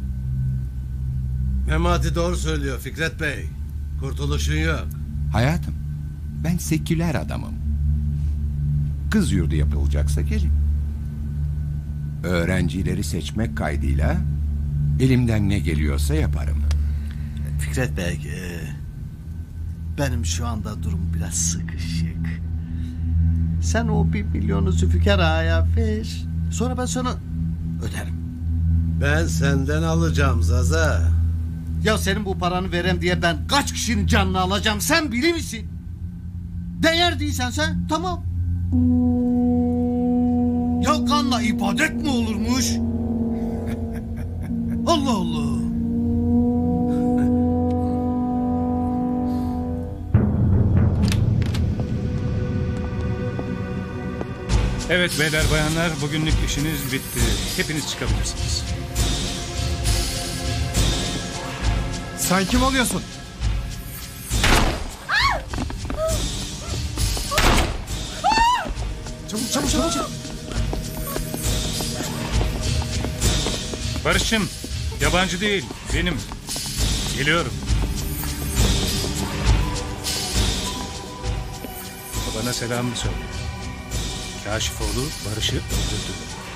Memati doğru söylüyor Fikret Bey. Kurtuluşun yok.
Hayatım, ben seküler adamım. Kız yurdu yapılacaksa gelin. Öğrencileri seçmek kaydıyla elimden ne geliyorsa yaparım.
Fikret Bey, e, benim şu anda durum biraz sıkışık. Sen o bir milyonu Zülfikar ağaya ver. Sonra ben sana öderim.
Ben senden alacağım Zaza.
Ya senin bu paranı verem diye ben kaç kişinin canını alacağım sen bilir misin? Değer değilsen sen tamam. Ya kanla ibadet mi olurmuş? Allah Allah.
Evet beyler bayanlar, bugünlük işiniz bitti. Hepiniz çıkabilirsiniz.
Sen kim oluyorsun?
Çabuk çabuk çabuk çabuk. Barış'ım, yabancı değil, benim. Geliyorum. Babana selamımı söyle. Kaşifoğlu Barış'ı öldürdü.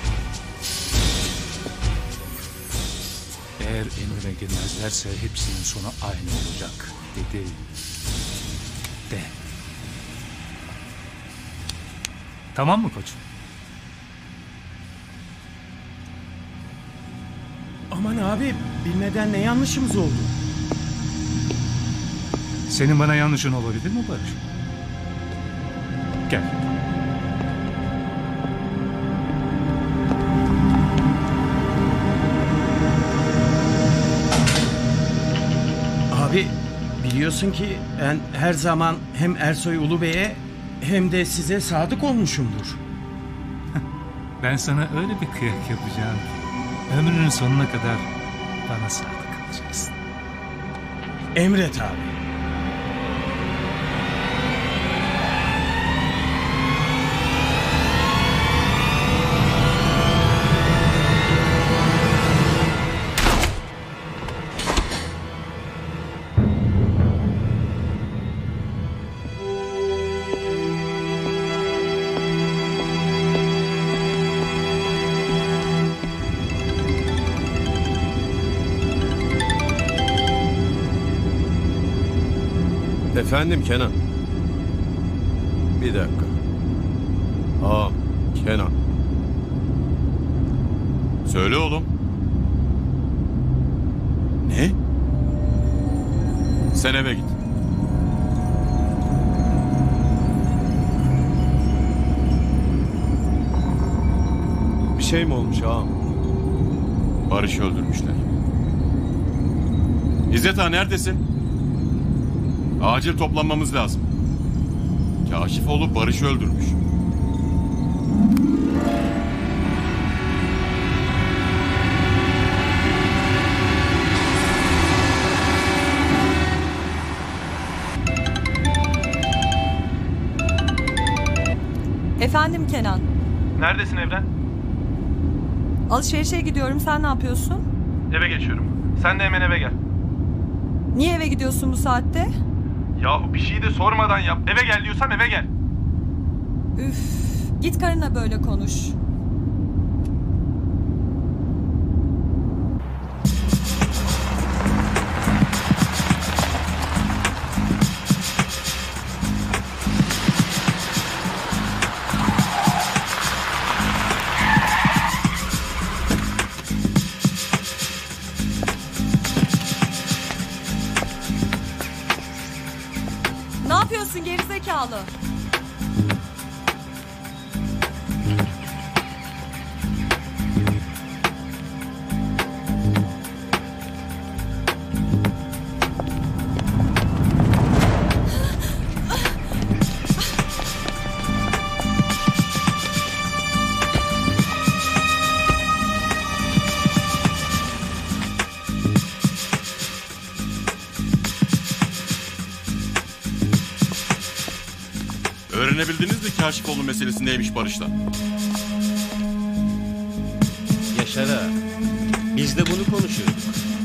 Eğer emrime girmezlerse hepsinin sonu aynı olacak, dedi. De. Tamam mı koçum?
Aman abi, bilmeden ne yanlışımız oldu?
Senin bana yanlışın olabilir mi Barış? Gel.
Abi, biliyorsun ki ben her zaman hem Ersoy Ulubey'e hem de size sadık olmuşumdur.
Ben sana öyle bir kıyak yapacağım ki ömrünün sonuna kadar bana sadık kalacaksın.
Emret abi.
Efendim Kenan. Bir dakika. Aa, Kenan.
Söyle oğlum.
Ne?
Sen eve git.
Bir şey mi olmuş ağam?
Barış'ı öldürmüşler. İzzet Ağa neredesin? Acil toplanmamız lazım. Kaşifoğlu Barış'ı öldürmüş.
Efendim Kenan.
Neredesin Evren?
Alışverişe gidiyorum. Sen ne yapıyorsun?
Eve geçiyorum. Sen de hemen eve gel.
Niye eve gidiyorsun bu saatte?
Yahu bir şeyi de sormadan yap. Eve gel diyorsam eve gel.
Üf, git karına böyle konuş. Ne yapıyorsun gerizekalı?
Öğrenebildiniz mi Kaşifoğlu meselesi neymiş Barış'la?
Yaşar ağa, biz de bunu konuşuyorduk.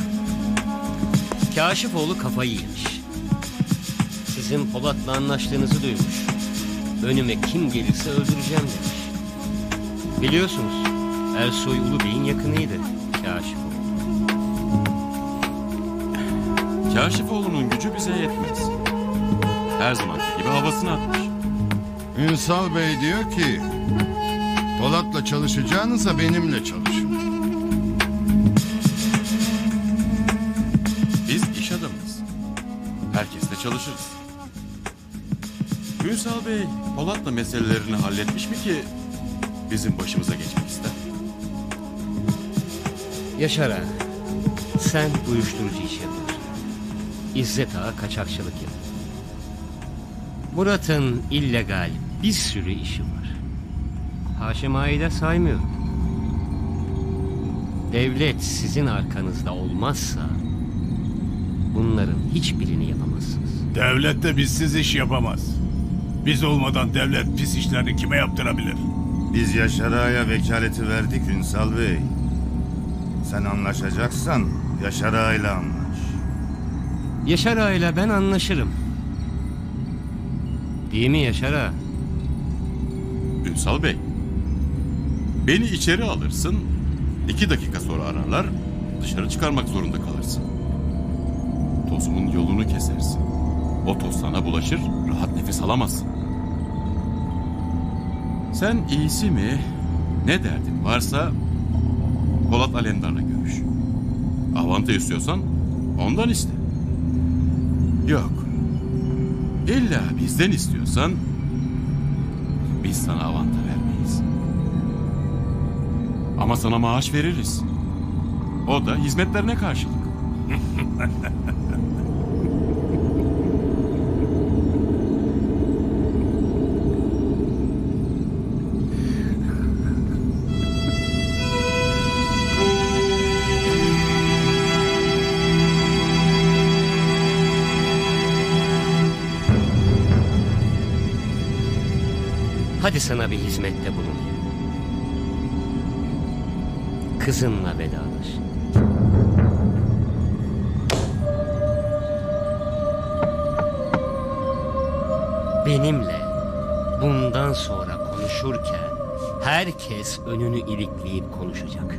Kaşifoğlu kafayı yemiş. Sizin Polat'la anlaştığınızı duymuş. Önüme kim gelirse öldüreceğim demiş. Biliyorsunuz Ersoy Ulubey'in yakınıydı Kaşifoğlu.
Kaşifoğlu'nun gücü bize yetmez. Her zamanki gibi havasını atmış.
Ünsal Bey diyor ki Polat'la çalışacağınıza benimle çalışın.
Biz iş adamıyız. Herkesle çalışırız. Ünsal Bey Polat'la meselelerini halletmiş mi ki bizim başımıza geçmek ister?
Yaşar ağa, sen uyuşturucu iş yapıyorsun. İzzet ağa kaçakçılık yapıyor. Murat'ın illegal bir sürü işi var. Haşim Ağa'yı da saymıyorum. Devlet sizin arkanızda olmazsa bunların hiçbirini yapamazsınız.
Devlet de bizsiz iş yapamaz. Biz olmadan devlet pis işlerini kime yaptırabilir?
Biz Yaşar Ağa'ya vekaleti verdik Ünsal Bey. Sen anlaşacaksan Yaşar Ağa'yla anlaş.
Yaşar Ağa'yla ben anlaşırım. Değil mi Yaşar Ağa?
Ünsal Bey, beni içeri alırsın, iki dakika sonra ararlar, dışarı çıkarmak zorunda kalırsın. Tozumun yolunu kesersin. O toz sana bulaşır, rahat nefes alamazsın. Sen iyisi mi, ne derdin varsa Polat Alemdar'la görüş. Avanta istiyorsan ondan iste. Yok, illa bizden istiyorsan biz sana avanta vermeyiz. Ama sana maaş veririz. O da hizmetlerine karşılık.
Hadi sana bir hizmette bulunayım. Kızınla vedalaş. Benimle bundan sonra konuşurken herkes önünü ilikleyip konuşacak.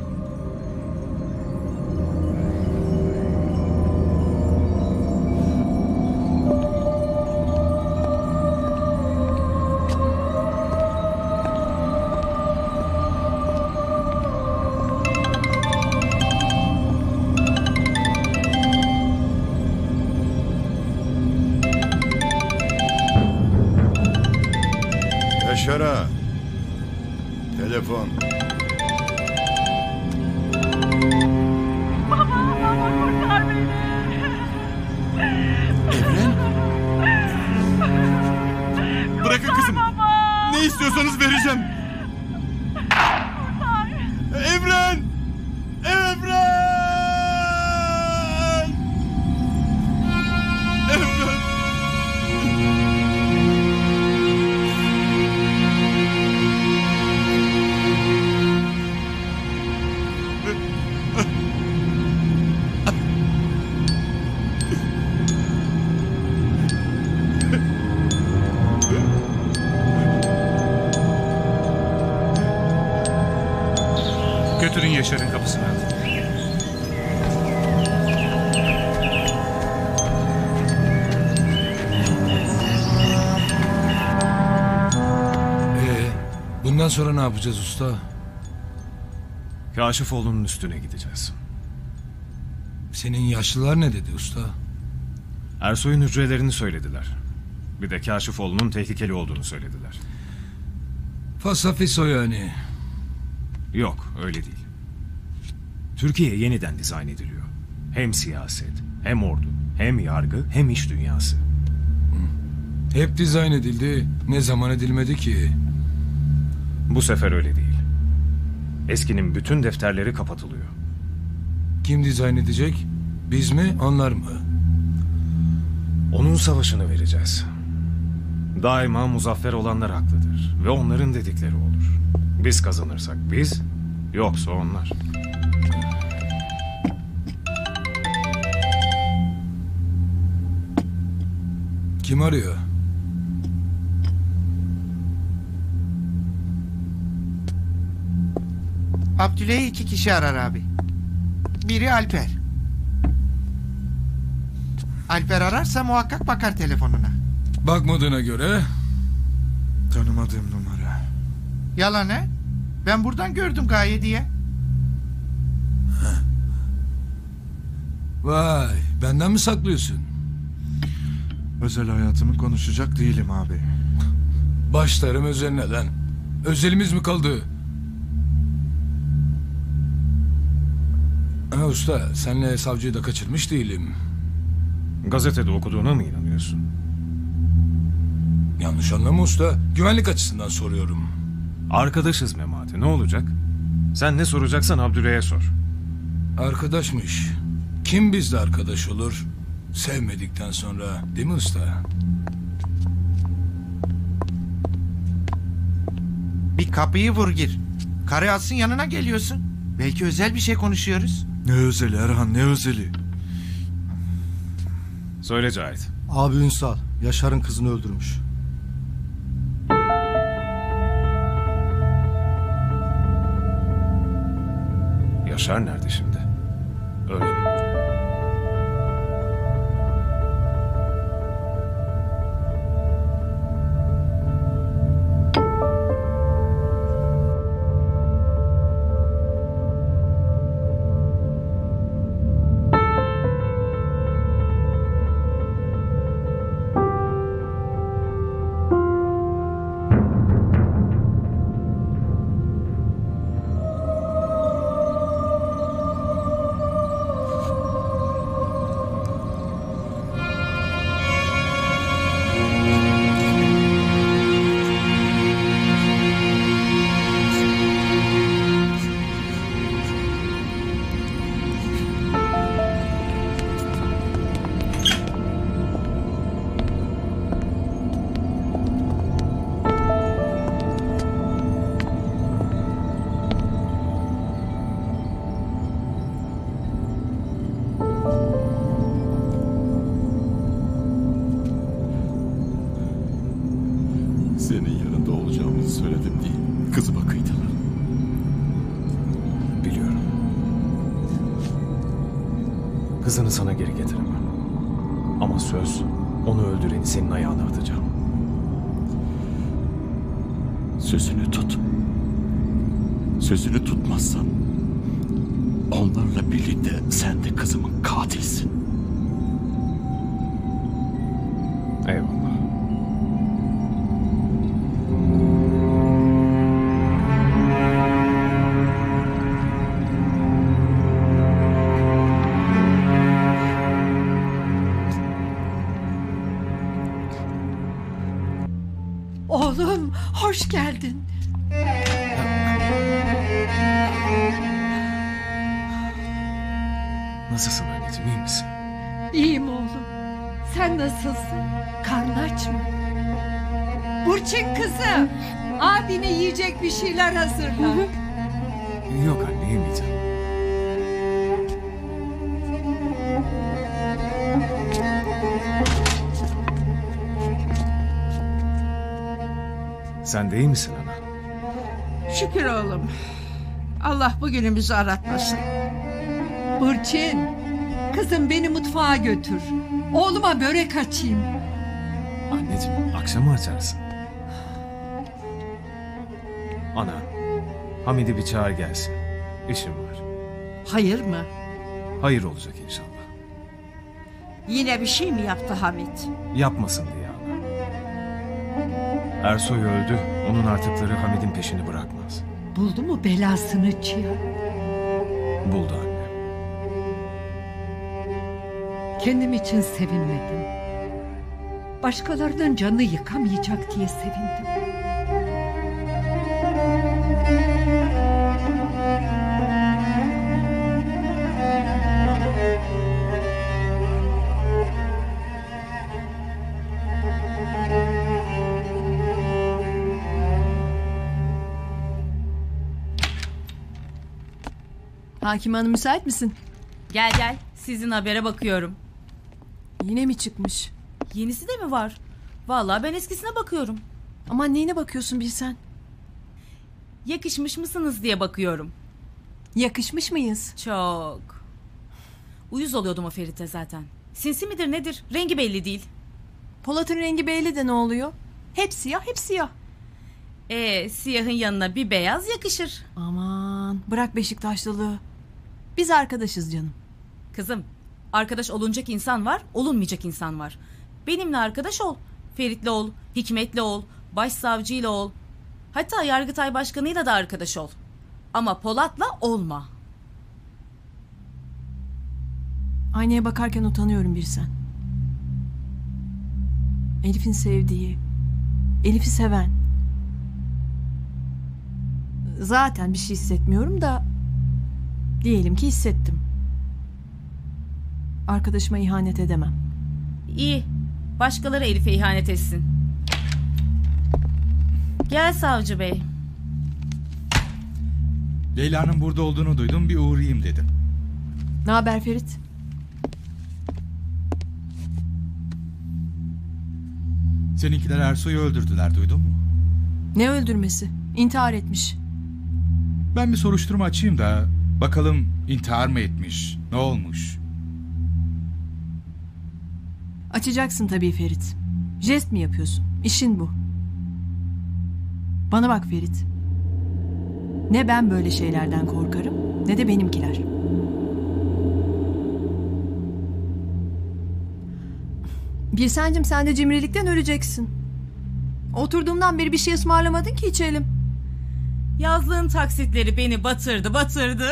Yaşar Ağa. Telefon.
Evren? Bırakın kızım. Ne istiyorsanız vereceğim. Evren! Evren! Evren!
Götürün Yaşar'ın kapısına.
Ee, bundan sonra ne yapacağız usta?
Kaşifoğlu'nun üstüne gideceğiz.
Senin yaşlılar ne dedi usta?
Ersoy'un hücrelerini söylediler. Bir de Kaşifoğlu'nun tehlikeli olduğunu söylediler.
Fasafiso yani.
Yok, öyle değil. Türkiye yeniden dizayn ediliyor. Hem siyaset, hem ordu, hem yargı, hem iş dünyası.
Hep dizayn edildi. Ne zaman edilmedi ki?
Bu sefer öyle değil. Eskinin bütün defterleri kapatılıyor.
Kim dizayn edecek? Biz mi, onlar mı?
Onun savaşını vereceğiz. Daima muzaffer olanlar haklıdır. Ve onların dedikleri olur. Biz kazanırsak biz, yoksa onlar.
Kim arıyor?
Abdüley'i iki kişi arar abi. Biri Alper. Alper ararsa muhakkak bakar telefonuna.
Bakmadığına göre...
Tanımadığım numara.
Yalan he? Ben buradan gördüm Gaye diye.
Vay, benden mi saklıyorsun?
Özel hayatımı konuşacak değilim abi.
Başlarım özeline lan. Özelimiz mi kaldı? Ha usta, senle savcıyı da kaçırmış değilim.
Gazetede okuduğuna mı inanıyorsun?
Yanlış anlama usta. Güvenlik açısından soruyorum.
Arkadaşız Memati, ne olacak? Sen ne soracaksan Abdüley'e sor.
Arkadaşmış. Kim bizle arkadaş olur? Sevmedikten sonra, değil mi usta?
Bir kapıyı vur gir. Karı alsın yanına geliyorsun. Belki özel bir şey konuşuyoruz.
Ne özeli Erhan, ne özeli?
Söyle Cahit.
Abi Ünsal, Yaşar'ın kızını öldürmüş.
Yaşar nerede şimdi? Öyle.
Senin yanında olacağımızı söyledim değil. Kızıma kıydılar.
Biliyorum. Kızını sana geri getiremem. Ama söz, onu öldüreni senin ayağına atacağım.
Sözünü tut. Sözünü tutmazsan onlarla birlikte sen de kızımın katilsin.
Eyvallah.
Oğlum, hoş geldin.
Nasılsın anneciğim, iyi misin?
İyiyim oğlum. Sen nasılsın? Karnın aç mı? Burçin kızım, abine yiyecek bir şeyler hazırla.
Yok anne, yemeyeceğim. Sen de iyi misin ana?
Şükür oğlum. Allah bugünümüzü aratmasın. Burçin, kızım beni mutfağa götür. Oğluma börek açayım.
Anneciğim, akşama açarsın. Ana, Hamid'i bir çağır gelsin. İşim var.
Hayır mı?
Hayır olacak inşallah.
Yine bir şey mi yaptı Hamit?
Yapmasın diye ana. Ersoy öldü, onun artıkları Hamid'in peşini bırakmaz.
Buldu mu belasını Çiğ?
Buldu anne.
Kendim için sevinmedim. Başkalarının canını yıkamayacak diye sevindim.
Hakim Hanım müsait misin?
Gel gel, sizin habere bakıyorum.
Yine mi çıkmış?
Yenisi de mi var? Vallahi ben eskisine bakıyorum.
Aman neyine bakıyorsun bilsen?
Yakışmış mısınız diye bakıyorum.
Yakışmış mıyız?
Çok. Uyuz oluyordum o Ferit'e zaten. Sinsi midir nedir? Rengi belli değil.
Polat'ın rengi belli de ne oluyor? Hep siyah, hep siyah.
Ee, siyahın yanına bir beyaz yakışır.
Aman bırak Beşiktaşlılığı. Biz arkadaşız canım.
Kızım, arkadaş olunacak insan var, olunmayacak insan var. Benimle arkadaş ol. Ferit'le ol, Hikmet'le ol, Başsavcıyla ol. Hatta Yargıtay Başkanı'yla da arkadaş ol. Ama Polat'la olma.
Aynaya bakarken utanıyorum bir sen. Elif'in sevdiği, Elif'i seven. Zaten bir şey hissetmiyorum da diyelim ki hissettim. Arkadaşıma ihanet edemem.
İyi. Başkaları Elif'e ihanet etsin. Gel savcı bey.
Leyla'nın burada olduğunu duydum, bir uğrayayım dedim.
Ne haber Ferit?
Seninkiler Ersoy'u öldürdüler, duydun mu?
Ne öldürmesi? İntihar etmiş.
Ben bir soruşturma açayım da bakalım intihar mı etmiş, ne olmuş?
Açacaksın tabii Ferit. Jest mi yapıyorsun? İşin bu. Bana bak Ferit. Ne ben böyle şeylerden korkarım, ne de benimkiler. Birsencim, sen de cimrilikten öleceksin. Oturduğumdan beri bir şey ısmarlamadın ki içelim.
Yazlığın taksitleri beni batırdı, batırdı.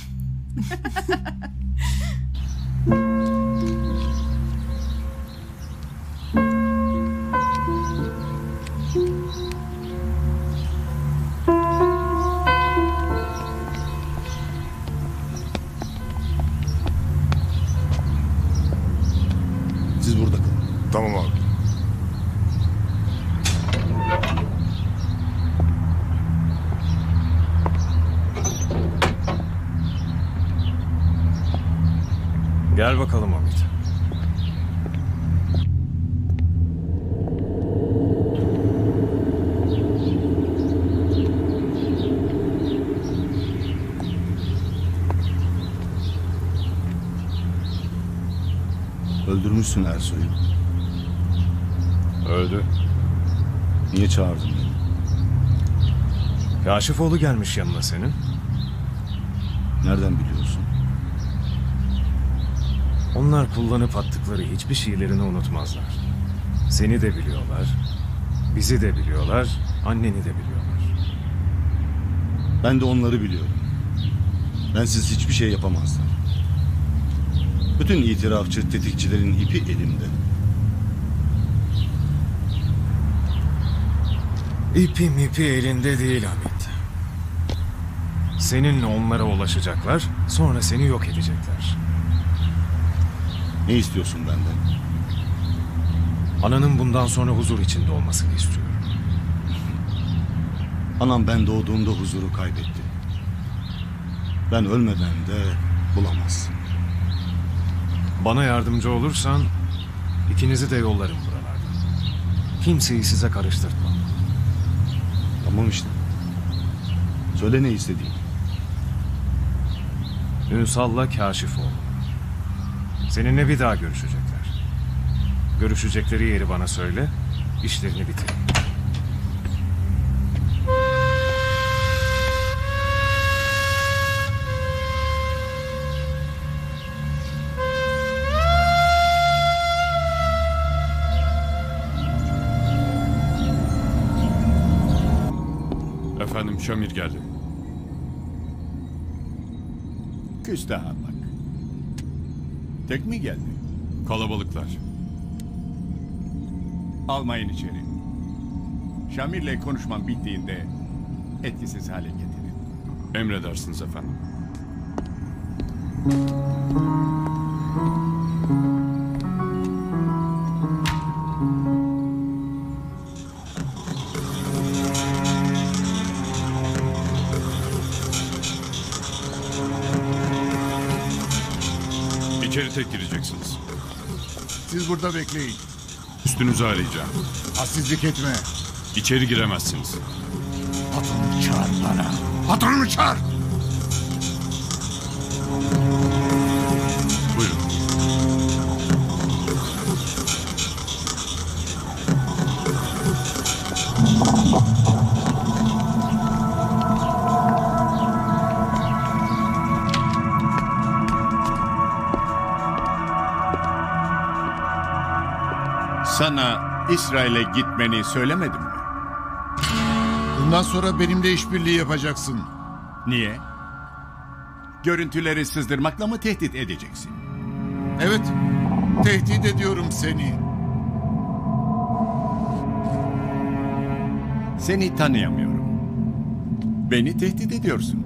Siz burada kalın. Tamam abi.
Gel bakalım Hamit.
Öldürmüşsün Ersoy'u.
Öldü.
Niye çağırdın beni?
Kaşifoğlu gelmiş yanına senin.
Nereden biliyorsun?
Onlar kullanıp attıkları hiçbir şeylerini unutmazlar. Seni de biliyorlar, bizi de biliyorlar, anneni de biliyorlar.
Ben de onları biliyorum. Bensiz hiçbir şey yapamazlar. Bütün itirafçı tetikçilerin ipi elimde.
İpi mipi elinde değil Hamit. Seninle onlara ulaşacaklar, sonra seni yok edecekler.
Ne istiyorsun benden?
Ananın bundan sonra huzur içinde olmasını istiyorum.
Anam ben doğduğumda huzuru kaybetti. Ben ölmeden de bulamaz.
Bana yardımcı olursan ikinizi de yollarım buralardan. Kimseyi size karıştırtmam.
Tamam işte. Söyle ne istediğin.
Ünsal'la Kaşifoğlu. Seninle bir daha görüşecekler. Görüşecekleri yeri bana söyle, işlerini bitir.
Efendim, Şamir geldi.
Küstaha bak. Tek mi geldi?
Kalabalıklar.
Almayın içeri. Şamir'le konuşmam bittiğinde etkisiz hale getirin.
Emredersiniz efendim. İçeri tek gireceksiniz.
Siz burada bekleyin.
Üstünüzü arayacağım.
Hassizlik etme.
İçeri giremezsiniz.
Patronumu çağır bana. Patronumu çağır.
Buyurun.
Sana İsrail'e gitmeni söylemedim mi?
Bundan sonra benimle işbirliği yapacaksın.
Niye? Görüntüleri sızdırmakla mı tehdit edeceksin?
Evet, tehdit ediyorum seni.
Seni tanıyamıyorum.
Beni tehdit ediyorsun.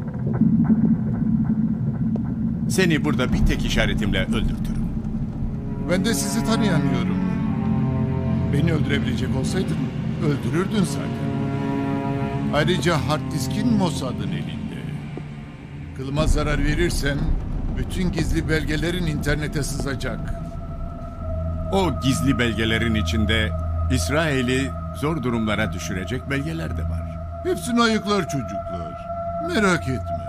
Seni burada bir tek işaretimle öldürtürüm.
Ben de sizi tanıyamıyorum. Beni öldürebilecek olsaydın öldürürdün zaten. Ayrıca hard diskin Mossad'ın elinde. Kılıma zarar verirsem bütün gizli belgelerin internete sızacak.
O gizli belgelerin içinde İsrail'i zor durumlara düşürecek belgeler de var.
Hepsini ayıklar çocuklar. Merak etme.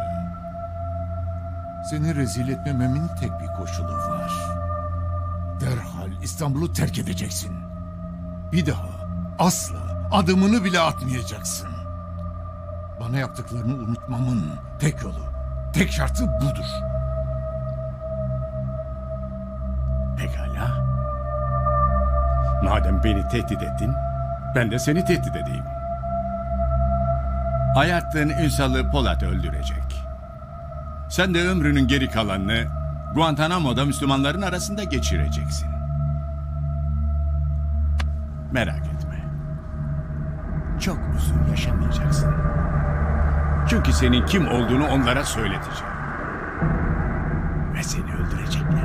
Seni rezil etmememin tek bir koşulu var. Derhal İstanbul'u terk edeceksin. Bir daha asla adımını bile atmayacaksın. Bana yaptıklarını unutmamın tek yolu, tek şartı budur.
Pekala. Madem beni tehdit ettin, ben de seni tehdit edeyim. Ayarttığın Ünsal'ı Polat öldürecek. Sen de ömrünün geri kalanını Guantanamo'da Müslümanların arasında geçireceksin. Merak etme. Çok uzun yaşamayacaksın. Çünkü senin kim olduğunu onlara söyleteceğim. Ve seni öldürecekler.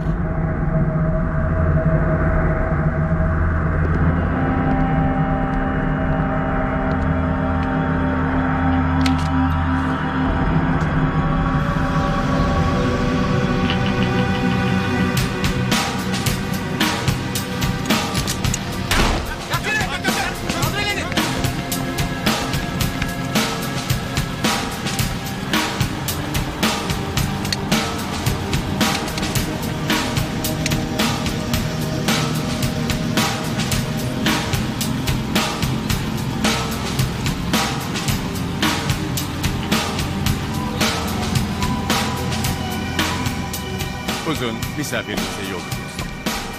Uzun, misafirimize yol göster.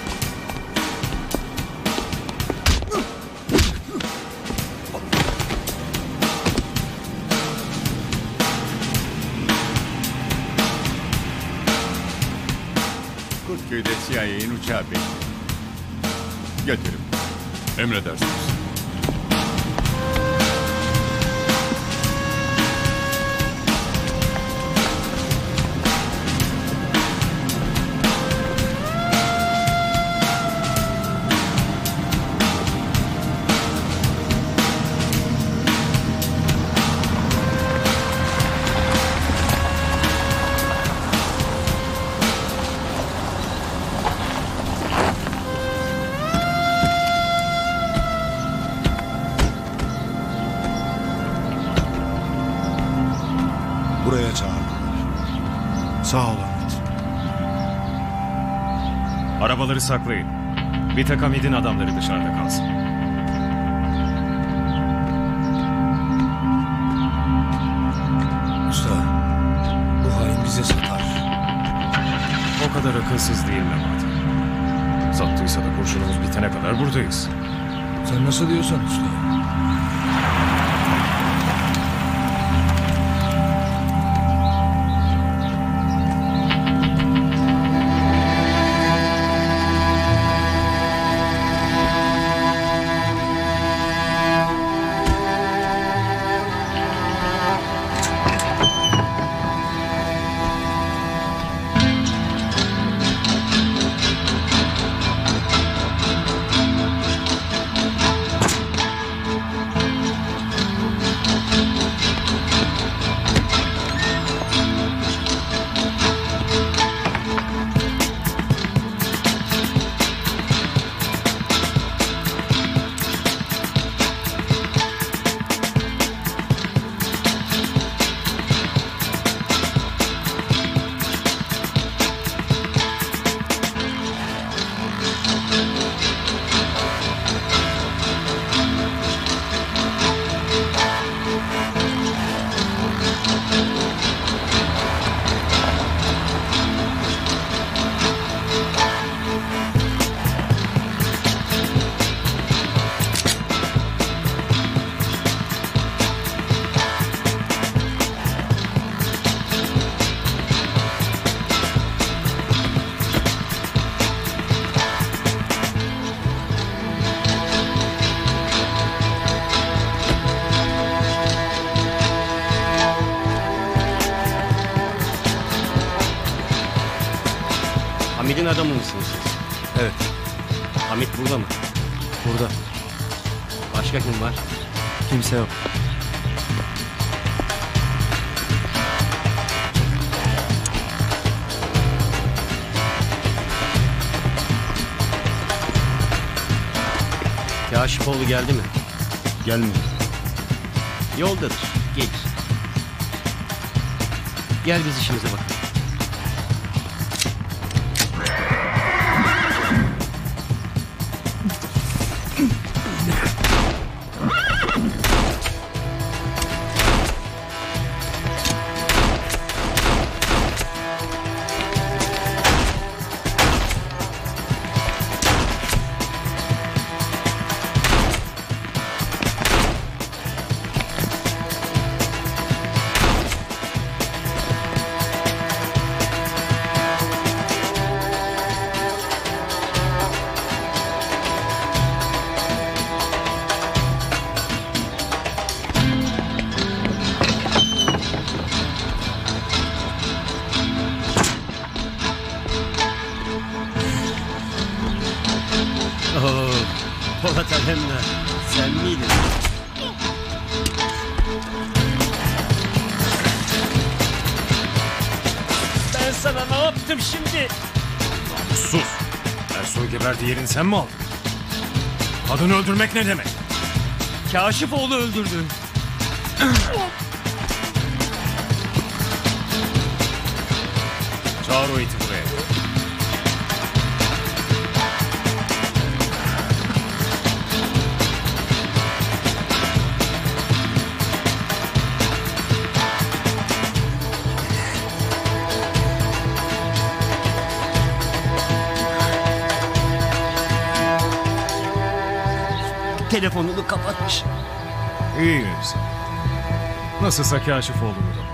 Kurtköy'de C I A'nin uçağı bekliyor. Götürün. Emredersiniz.
Buraya çağırdılar. Sağ ol Ahmet.
Arabaları saklayın. Bir tek Hamid'in adamları dışarıda kalsın.
Usta, bu hain bize satar.
O kadar akılsız değil Memati. Sattıysa da kurşunumuz bitene kadar buradayız.
Sen nasıl diyorsan usta.
Ferit'in adamı mısınız siz?
Evet.
Hamit burada mı?
Burada.
Başka kim var?
Kimse yok.
Kaşifoğlu geldi mi?
Gelmiyor.
Yoldadır. Gelir. Gel biz işimize bakalım. Oo, Polat Alemdar, sen miydin? Ben sana ne yaptım şimdi?
Sus! Ersoy geberdi yerini sen mi aldın? Kadını öldürmek ne demek?
Kaşifoğlu öldürdü.
Çağır o iti buraya.
Telefonunu kapatmış.
İyi insan. Nasılsa Kaşifoğlu'nu da.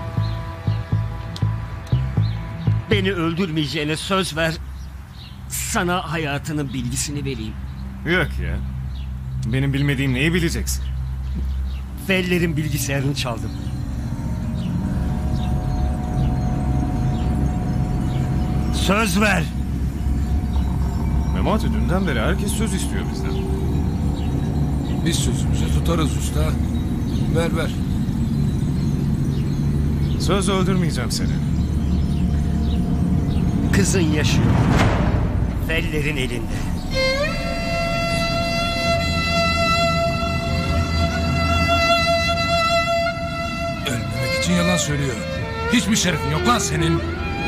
Beni öldürmeyeceğine söz ver. Sana hayatının bilgisini vereyim.
Yok ya. Benim bilmediğim neyi bileceksin?
Feller'in bilgisayarını çaldım. Söz ver.
Memati dünden beri herkes söz istiyor bizden.
Biz sözümüzü tutarız usta. Ver ver.
Söz öldürmeyeceğim seni.
Kızın yaşıyor. Feller'in elinde.
Ölmemek için yalan söylüyor. Hiçbir şerefin yok lan senin.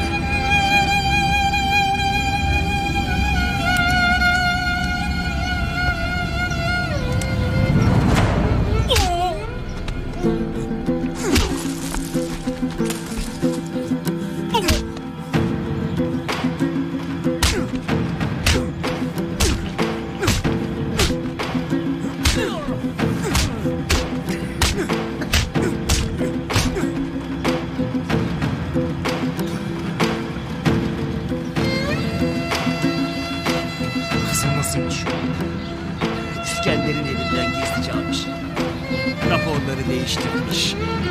Kızım nasılmış?
İskender'in elinden gizlice almış. Raporları değiştirmiş.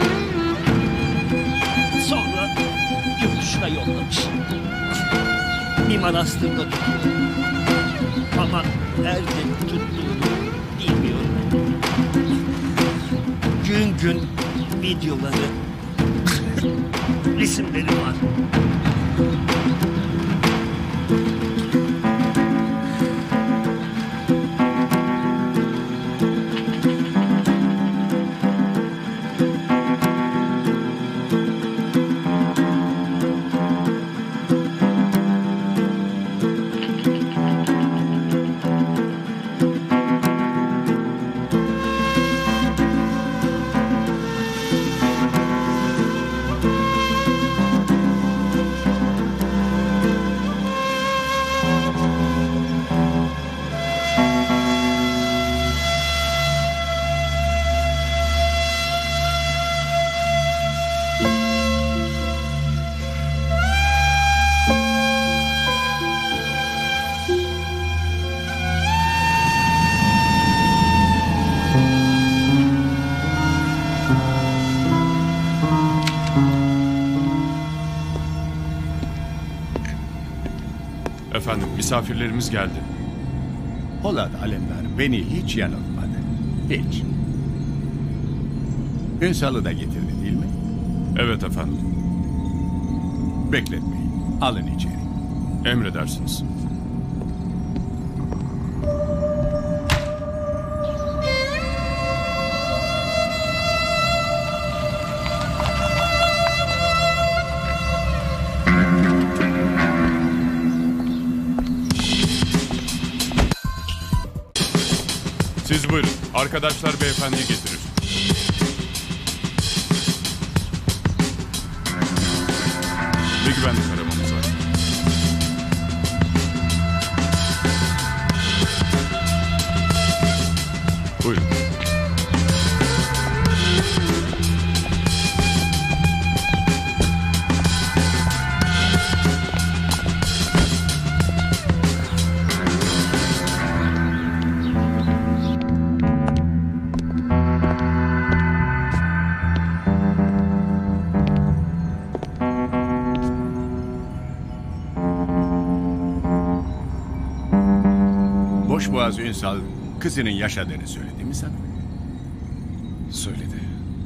Sonra yurt dışına yollamış. Bir manastırda tutuyor. Ama nerede tuttuğunu bilmiyorum. Gün gün videoları, resimleri var.
efendim, misafirlerimiz geldi.
Polat Alemdar beni hiç yanıltmadı. Hiç. Ünsal'ı da getirdi değil mi?
Evet efendim.
Bekletmeyin. Alın içeri.
Emredersiniz. Siz buyurun. Arkadaşlar beyefendiyi getirir. Bir güvenlik arabamız var. Buyurun.
Boşboğaz Ünsal kızının yaşadığını söyledi mi sana?
Söyledi.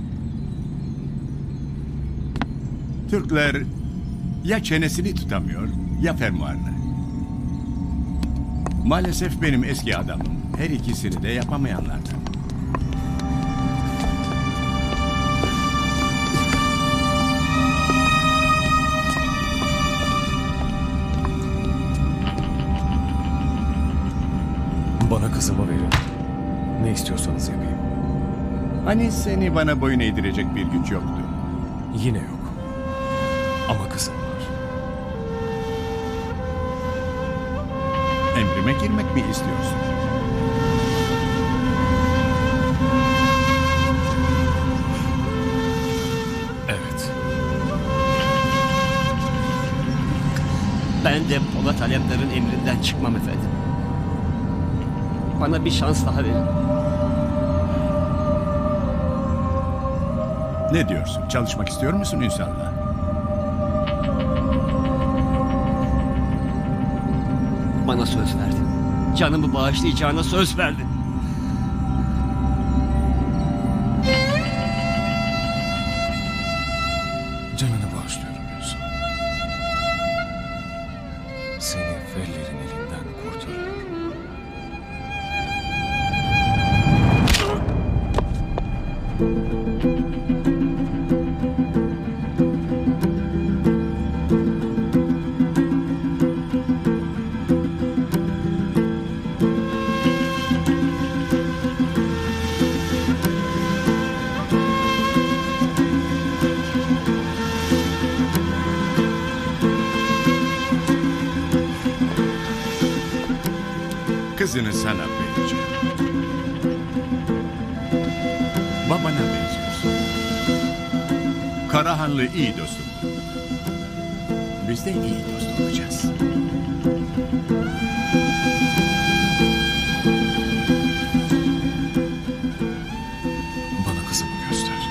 Türkler ya çenesini tutamıyor ya fermuarını. Maalesef benim eski adamım her ikisini de yapamayanlardan.
Bana kızımı verin. Ne istiyorsanız yapayım.
Hani seni bana boyun eğdirecek bir güç yoktu.
Yine yok. Ama kızım var.
Emrime girmek mi istiyorsun?
Evet.
Ben de Polat Alemdar'ın emrinden çıkmam efendim. Bana bir şans daha verin.
Ne diyorsun? Çalışmak istiyor musun Ünsal'la?
Bana söz verdin. Canımı bağışlayacağına söz verdin.
Canını bağışlıyorum Yusuf. Seni fellerin elinden kurtarıyorum.
Kızını sana vereceğim. Babana benziyorsun. Karahanlı iyi dostum. Biz de iyi dost olacağız.
Bana kızımı göster.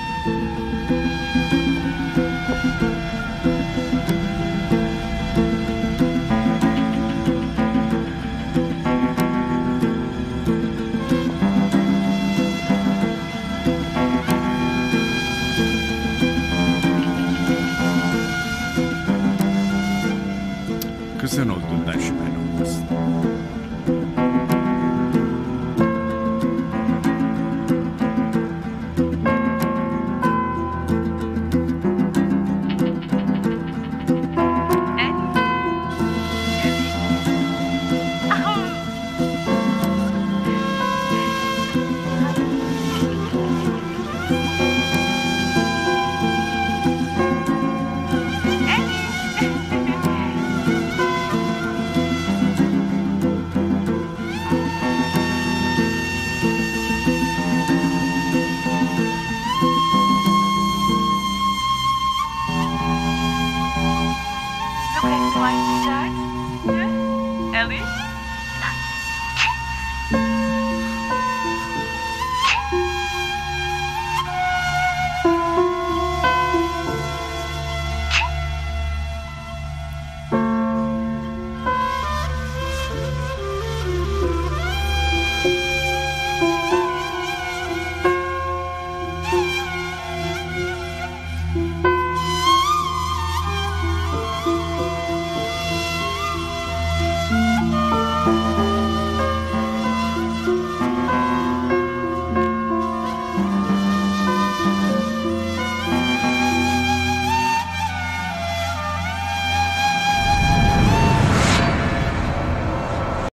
Kızın olduğundan şüphe.